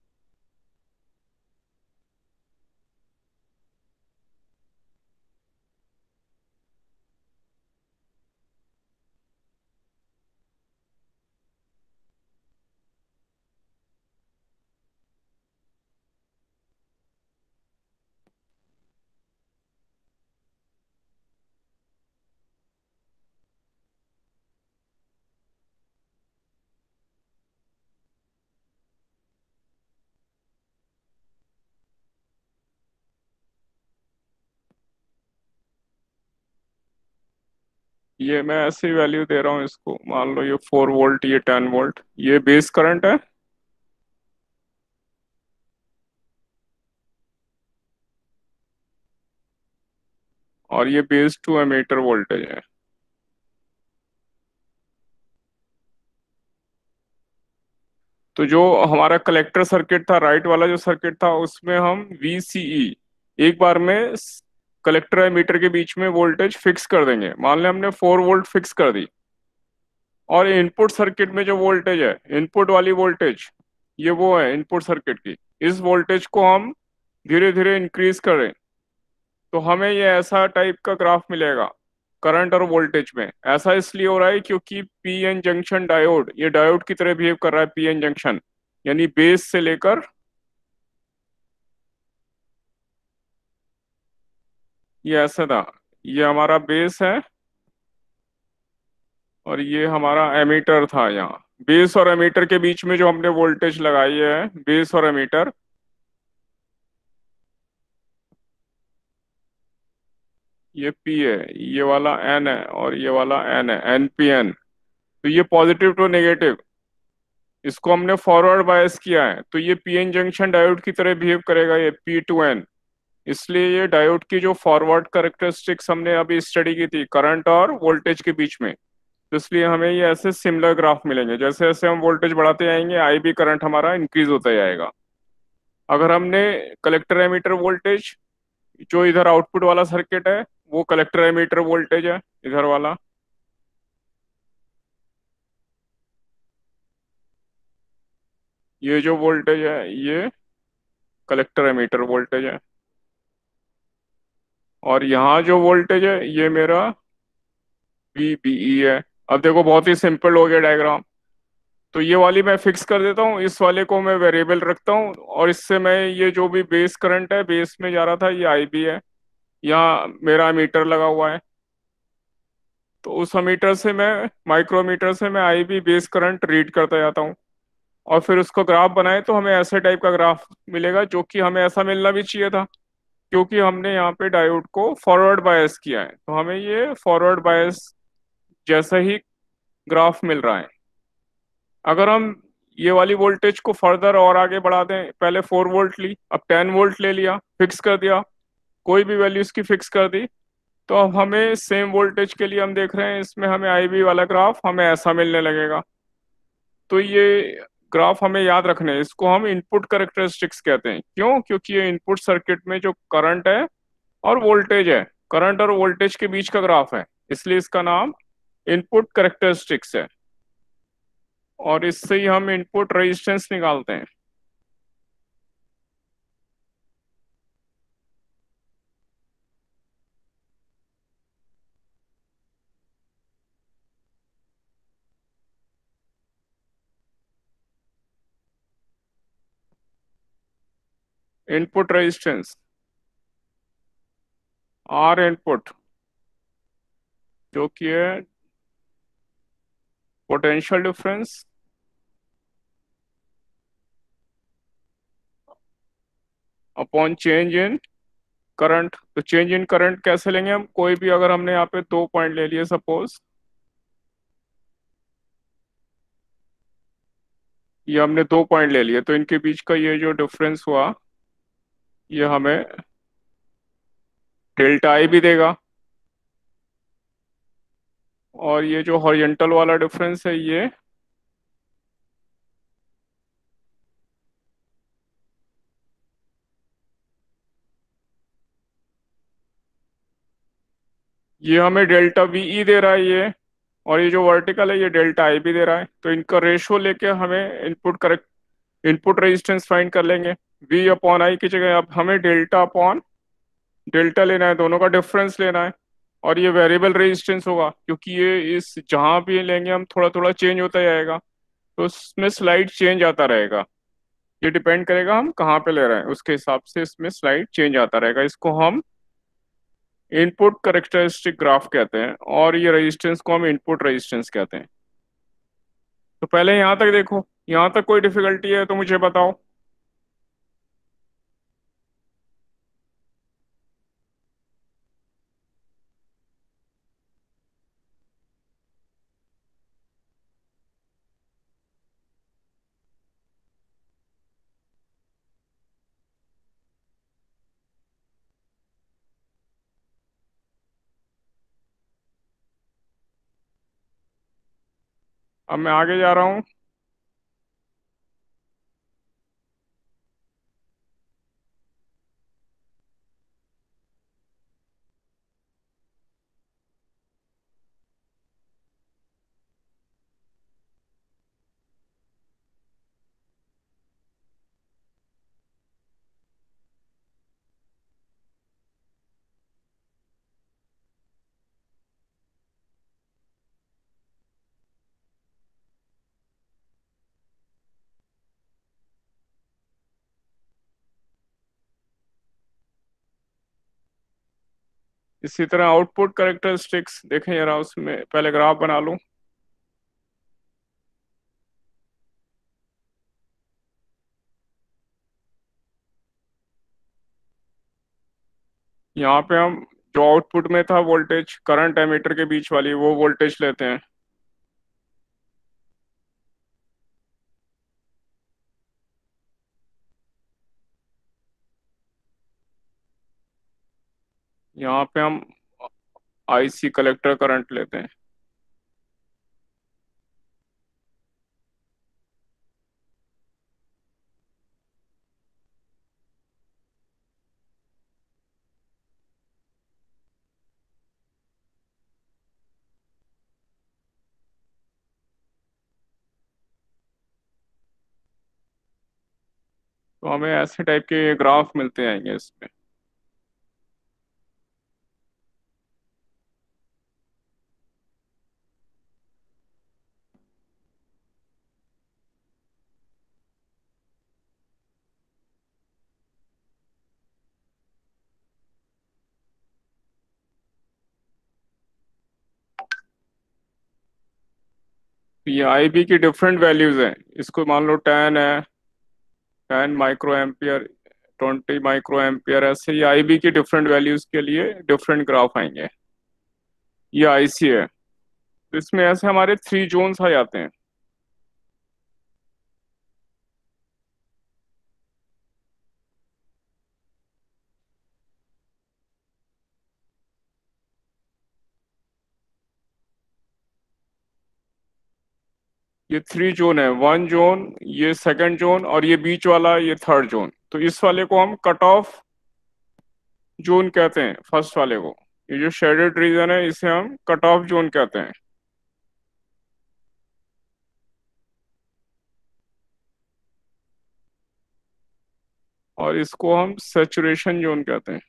ये मैं ऐसी वैल्यू दे रहा हूँ इसको, मान लो ये फोर वोल्ट, ये टेन वोल्ट, ये बेस करंट है। और ये बेस टू एमीटर वोल्टेज है। तो जो हमारा कलेक्टर सर्किट था, राइट वाला जो सर्किट था, उसमें हम वी सी ई एक बार में कलेक्टर एमीटर के बीच में वोल्टेज फिक्स कर देंगे। मान लें हमने फोर वोल्ट फिक्स कर दी, और इनपुट सर्किट में जो वोल्टेज है, इनपुट वाली वोल्टेज, ये वो है इनपुट सर्किट की, इस वोल्टेज को हम धीरे धीरे इंक्रीज करें तो हमें ये ऐसा टाइप का ग्राफ मिलेगा करंट और वोल्टेज में। ऐसा इसलिए हो रहा है क्योंकि पी एन जंक्शन डायोड, ये डायोड की तरह बिहेव कर रहा है। पी एन जंक्शन यानी बेस से लेकर, ये ऐसा था, ये हमारा बेस है और ये हमारा एमीटर था। यहाँ बेस और एमीटर के बीच में जो हमने वोल्टेज लगाई है, बेस और एमीटर, ये पी है, ये वाला एन है और ये वाला एन है, एन पी एन। तो ये पॉजिटिव टू नेगेटिव, इसको हमने फॉरवर्ड बायस किया है, तो ये पी एन जंक्शन डायोड की तरह बिहेव करेगा, ये पी टू एन। इसलिए ये डायोड की जो फॉरवर्ड कैरेक्टरिस्टिक्स हमने अभी स्टडी की थी करंट और वोल्टेज के बीच में, तो इसलिए हमें ये ऐसे सिमिलर ग्राफ मिलेंगे। जैसे जैसे हम वोल्टेज बढ़ाते जाएंगे, आई बी करंट हमारा इंक्रीज होता जाएगा। अगर हमने कलेक्टर एमीटर वोल्टेज, जो इधर आउटपुट वाला सर्किट है, वो कलेक्टर एमीटर वोल्टेज है इधर वाला, ये जो वोल्टेज है ये कलेक्टर एमीटर वोल्टेज है, और यहाँ जो वोल्टेज है ये मेरा वी बी ई है। अब देखो बहुत ही सिंपल हो गया डायग्राम। तो ये वाली मैं फिक्स कर देता हूँ, इस वाले को मैं वेरिएबल रखता हूँ, और इससे मैं ये जो भी बेस करंट है, बेस में जा रहा था, ये आई बी है, यहाँ मेरा मीटर लगा हुआ है, तो उस मीटर से मैं, माइक्रोमीटर से मैं I B base current read करता जाता हूँ। और फिर उसको ग्राफ बनाए तो हमें ऐसे टाइप का ग्राफ मिलेगा, जो कि हमें ऐसा मिलना भी चाहिए था, क्योंकि हमने यहाँ पे डायोड को फॉरवर्ड बायस किया है, तो हमें ये फॉरवर्ड बायस जैसा ही ग्राफ मिल रहा है। अगर हम ये वाली वोल्टेज को फर्दर और आगे बढ़ा दें, पहले फोर वोल्ट ली, अब टेन वोल्ट ले लिया, फिक्स कर दिया, कोई भी वैल्यू इसकी फिक्स कर दी, तो अब हमें सेम वोल्टेज के लिए हम देख रहे हैं इसमें हमें आई बी वाला ग्राफ हमें ऐसा मिलने लगेगा। तो ये ग्राफ हमें याद रखने हैं, इसको हम इनपुट कैरेक्टरिस्टिक्स कहते हैं। क्यों? क्योंकि ये इनपुट सर्किट में जो करंट है और वोल्टेज है, करंट और वोल्टेज के बीच का ग्राफ है, इसलिए इसका नाम इनपुट कैरेक्टरिस्टिक्स है। और इससे ही हम इनपुट रेजिस्टेंस निकालते हैं। इनपुट रेजिस्टेंस, आर इनपुट, जो कि है potential difference upon change in current. तो चेंज इन करंट कैसे लेंगे हम? कोई भी, अगर हमने यहाँ पे दो पॉइंट ले लिए सपोज, ये हमने दो पॉइंट ले लिए, तो इनके बीच का ये जो डिफरेंस हुआ, ये हमें डेल्टा आई भी देगा। और ये जो हॉरिजॉन्टल वाला डिफरेंस है, ये ये हमें डेल्टा वी ई दे रहा है ये, और ये जो वर्टिकल है ये डेल्टा आई बी दे रहा है। तो इनका रेशियो लेके हमें input correct input resistance find कर लेंगे। वी अपॉन आई की जगह अब हमें डेल्टा अपॉन डेल्टा लेना है, दोनों का डिफरेंस लेना है। और ये वेरिएबल रेजिस्टेंस होगा क्योंकि ये इस जहां भी लेंगे हम थोड़ा थोड़ा चेंज होता जाएगा, तो इसमें स्लाइड चेंज आता रहेगा। ये डिपेंड करेगा हम कहाँ पे ले रहे हैं, उसके हिसाब से इसमें स्लाइड चेंज आता रहेगा। इसको हम इनपुट करेक्टरिस्टिक ग्राफ कहते हैं, और ये रेजिस्टेंस को हम इनपुट रेजिस्टेंस कहते हैं। तो पहले यहाँ तक देखो, यहाँ तक कोई डिफिकल्टी है तो मुझे बताओ। अब मैं आगे जा रहा हूँ। इसी तरह आउटपुट करेक्टरिस्टिक्स देखें जरा, उसमें पहले ग्राफ बना लूं। यहाँ पे हम जो आउटपुट में था वोल्टेज करंट एमीटर के बीच वाली वो वोल्टेज लेते हैं। यहाँ पे हम आईसी कलेक्टर करंट लेते हैं। तो हमें ऐसे टाइप के ग्राफ मिलते आएंगे इसमें। तो ये आईबी की डिफरेंट वैल्यूज हैं। इसको मान लो टेन है, ten micro ampere, twenty micro ampere, ऐसे ये आईबी की डिफरेंट वैल्यूज के लिए डिफरेंट ग्राफ आएंगे। ये आईसी है, तो इसमें ऐसे हमारे थ्री जोन्स आ जाते हैं। ये थ्री जोन है, वन जोन, ये सेकंड जोन, और ये बीच वाला ये थर्ड जोन। तो इस वाले को हम कट ऑफ जोन कहते हैं, फर्स्ट वाले को। ये जो शेडेड रीजन है इसे हम कट ऑफ जोन कहते हैं। और इसको हम सैचुरेशन जोन कहते हैं।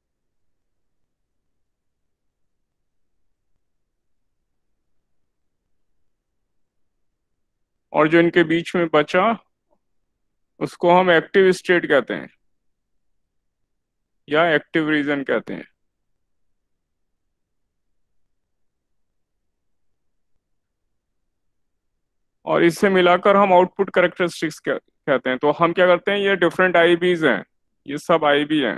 और जो इनके बीच में बचा उसको हम एक्टिव स्टेट कहते हैं, या एक्टिव रीजन कहते हैं। और इससे मिलाकर हम आउटपुट करेक्टरिस्टिक्स कहते हैं। तो हम क्या करते हैं, ये डिफरेंट आईबीज हैं, ये सब आईबी हैं।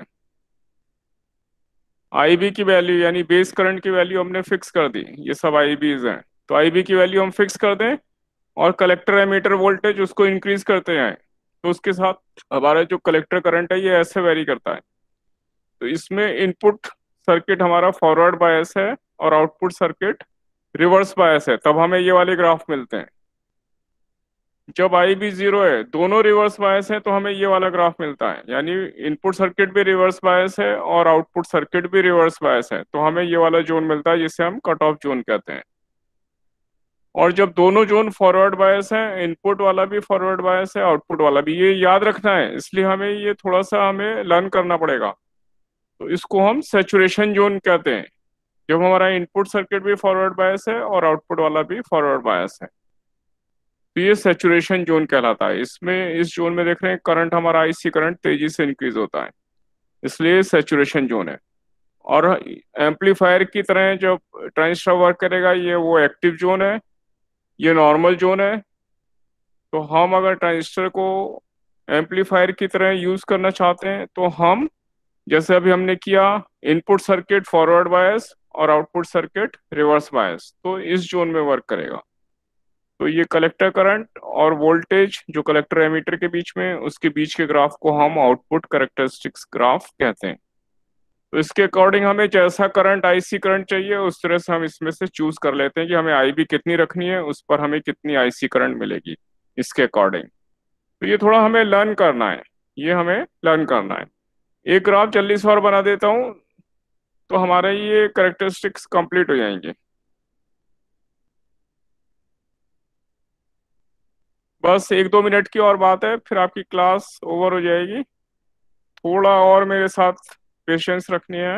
आईबी की वैल्यू यानी बेस करंट की वैल्यू हमने फिक्स कर दी, ये सब आईबीज हैं। तो आईबी की वैल्यू हम फिक्स कर दें और कलेक्टर एमीटर वोल्टेज उसको इंक्रीज करते हैं, तो उसके साथ हमारा जो कलेक्टर करंट है ये ऐसे वेरी करता है। तो इसमें इनपुट सर्किट हमारा फॉरवर्ड बायस है और आउटपुट सर्किट रिवर्स बायस है, तब हमें ये वाले ग्राफ मिलते हैं। जब आई भी जीरो है, दोनों रिवर्स बायस है, तो हमें ये वाला ग्राफ मिलता है, यानी इनपुट सर्किट भी रिवर्स बायस है और आउटपुट सर्किट भी रिवर्स बायस है, तो हमें ये वाला जोन मिलता है जिसे हम कट ऑफ जोन कहते हैं। और जब दोनों जोन फॉरवर्ड बायस है, इनपुट वाला भी फॉरवर्ड बायस है, आउटपुट वाला भी, ये याद रखना है, इसलिए हमें ये थोड़ा सा हमें लर्न करना पड़ेगा। तो इसको हम सैचुरेशन जोन कहते हैं, जब हमारा इनपुट सर्किट भी फॉरवर्ड बायस है और आउटपुट वाला भी फॉरवर्ड बायस है, तो ये सैचुरेशन जोन कहलाता है। इसमें इस जोन में देख रहे हैं करंट, हमारा आईसी करंट तेजी से इंक्रीज होता है, इसलिए सैचुरेशन जोन है। और एम्पलीफायर की तरह जब ट्रांजिस्टर वर्क करेगा, ये वो एक्टिव जोन है, ये नॉर्मल जोन है। तो हम अगर ट्रांजिस्टर को एम्पलीफायर की तरह यूज करना चाहते हैं, तो हम जैसे अभी हमने किया, इनपुट सर्किट फॉरवर्ड बायस और आउटपुट सर्किट रिवर्स बायस, तो इस जोन में वर्क करेगा। तो ये कलेक्टर करंट और वोल्टेज जो कलेक्टर एमीटर के बीच में, उसके बीच के ग्राफ को हम आउटपुट कैरेक्टरिस्टिक्स ग्राफ कहते हैं। तो इसके अकॉर्डिंग हमें जैसा करंट, आईसी करंट चाहिए, उस तरह से हम इसमें से चूज कर लेते हैं कि हमें आईबी कितनी रखनी है, उस पर हमें कितनी आईसी करंट मिलेगी इसके अकॉर्डिंग। तो ये थोड़ा हमें लर्न करना है, ये हमें लर्न करना है। एक ग्राफ जल्दी से और बना देता हूँ, तो हमारे ये कैरेक्टरिस्टिक्स कंप्लीट हो जाएंगे। बस एक दो मिनट की और बात है, फिर आपकी क्लास ओवर हो जाएगी। थोड़ा और मेरे साथ पेशेंस रखनी है।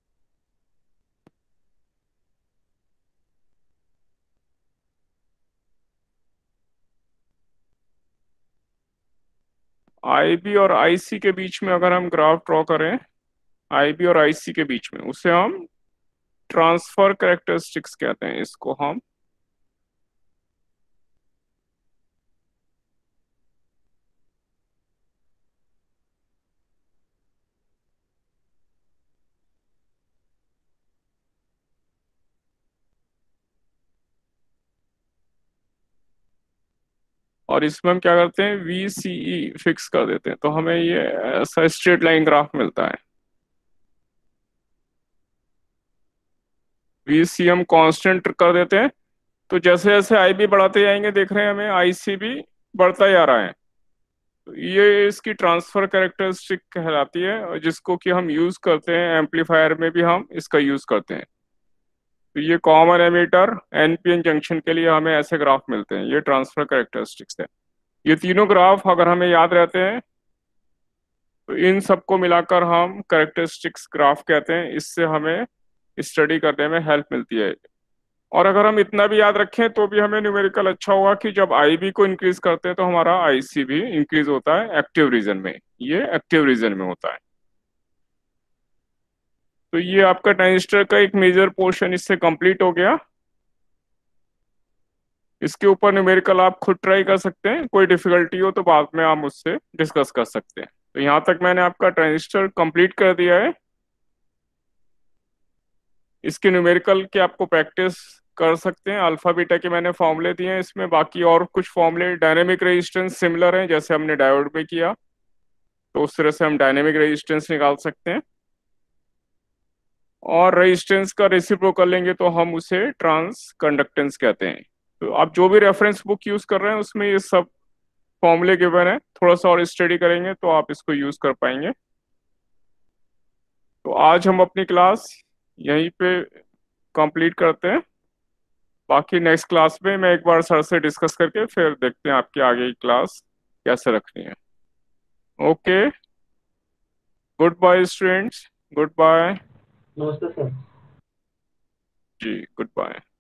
आईबी और आईसी के बीच में अगर हम ग्राफ ड्रॉ करें, आईबी और आईसी के बीच में, उसे हम ट्रांसफर कैरेक्टरिस्टिक्स कहते हैं। इसको हम और इसमें हम क्या करते हैं, वी सी ई फिक्स कर देते हैं, तो हमें ये ऐसा स्ट्रेट लाइन ग्राफ मिलता है। वी सी हम कांस्टेंट कर देते हैं, तो जैसे जैसे आई बी बढ़ाते जाएंगे, देख रहे हैं हमें आईसी भी बढ़ता जा रहा है। तो ये इसकी ट्रांसफर कैरेक्टरिस्टिक कहलाती है, और जिसको कि हम यूज करते हैं एम्पलीफायर में भी हम इसका यूज करते हैं। तो ये कॉमन एमीटर एनपीएन जंक्शन के लिए हमें ऐसे ग्राफ मिलते हैं, ये ट्रांसफर कैरेक्टरिस्टिक्स है। ये तीनों ग्राफ अगर हमें याद रहते हैं, तो इन सबको मिलाकर हम कैरेक्टरिस्टिक्स ग्राफ कहते हैं। इससे हमें स्टडी करने में हेल्प मिलती है। और अगर हम इतना भी याद रखें, तो भी हमें न्यूमेरिकल अच्छा होगा कि जब आईबी को इंक्रीज करते हैं, तो हमारा आईसी भी इंक्रीज होता है एक्टिव रीजन में, ये एक्टिव रीजन में होता है। तो ये आपका ट्रांजिस्टर का एक मेजर पोर्शन इससे कंप्लीट हो गया। इसके ऊपर न्यूमेरिकल आप खुद ट्राई कर सकते हैं, कोई डिफिकल्टी हो तो बाद में आप मुझसे डिस्कस कर सकते हैं। तो यहाँ तक मैंने आपका ट्रांजिस्टर कंप्लीट कर दिया है। इसके न्यूमेरिकल की आपको प्रैक्टिस कर सकते हैं। अल्फा बीटा के मैंने फॉर्मूले दिए हैं इसमें, बाकी और कुछ फॉर्मूले डायनेमिक रेजिस्टेंस सिमिलर हैं, जैसे हमने डायोड में किया, तो उस तरह से हम डायनेमिक रेजिस्टेंस निकाल सकते हैं। और रेजिस्टेंस का रेसिप्रोकल लेंगे तो हम उसे ट्रांस कंडक्टेंस कहते हैं। तो आप जो भी रेफरेंस बुक यूज कर रहे हैं, उसमें ये सब फॉर्मूले गिवन है। थोड़ा सा और स्टडी करेंगे तो आप इसको यूज कर पाएंगे। तो आज हम अपनी क्लास यहीं पे कंप्लीट करते हैं। बाकी नेक्स्ट क्लास में मैं एक बार सर से डिस्कस करके फिर देखते हैं आपकी आगे की क्लास कैसे रखनी है। Okay, good bye students, good bye. नमस्ते सर। जी, गुड बाय।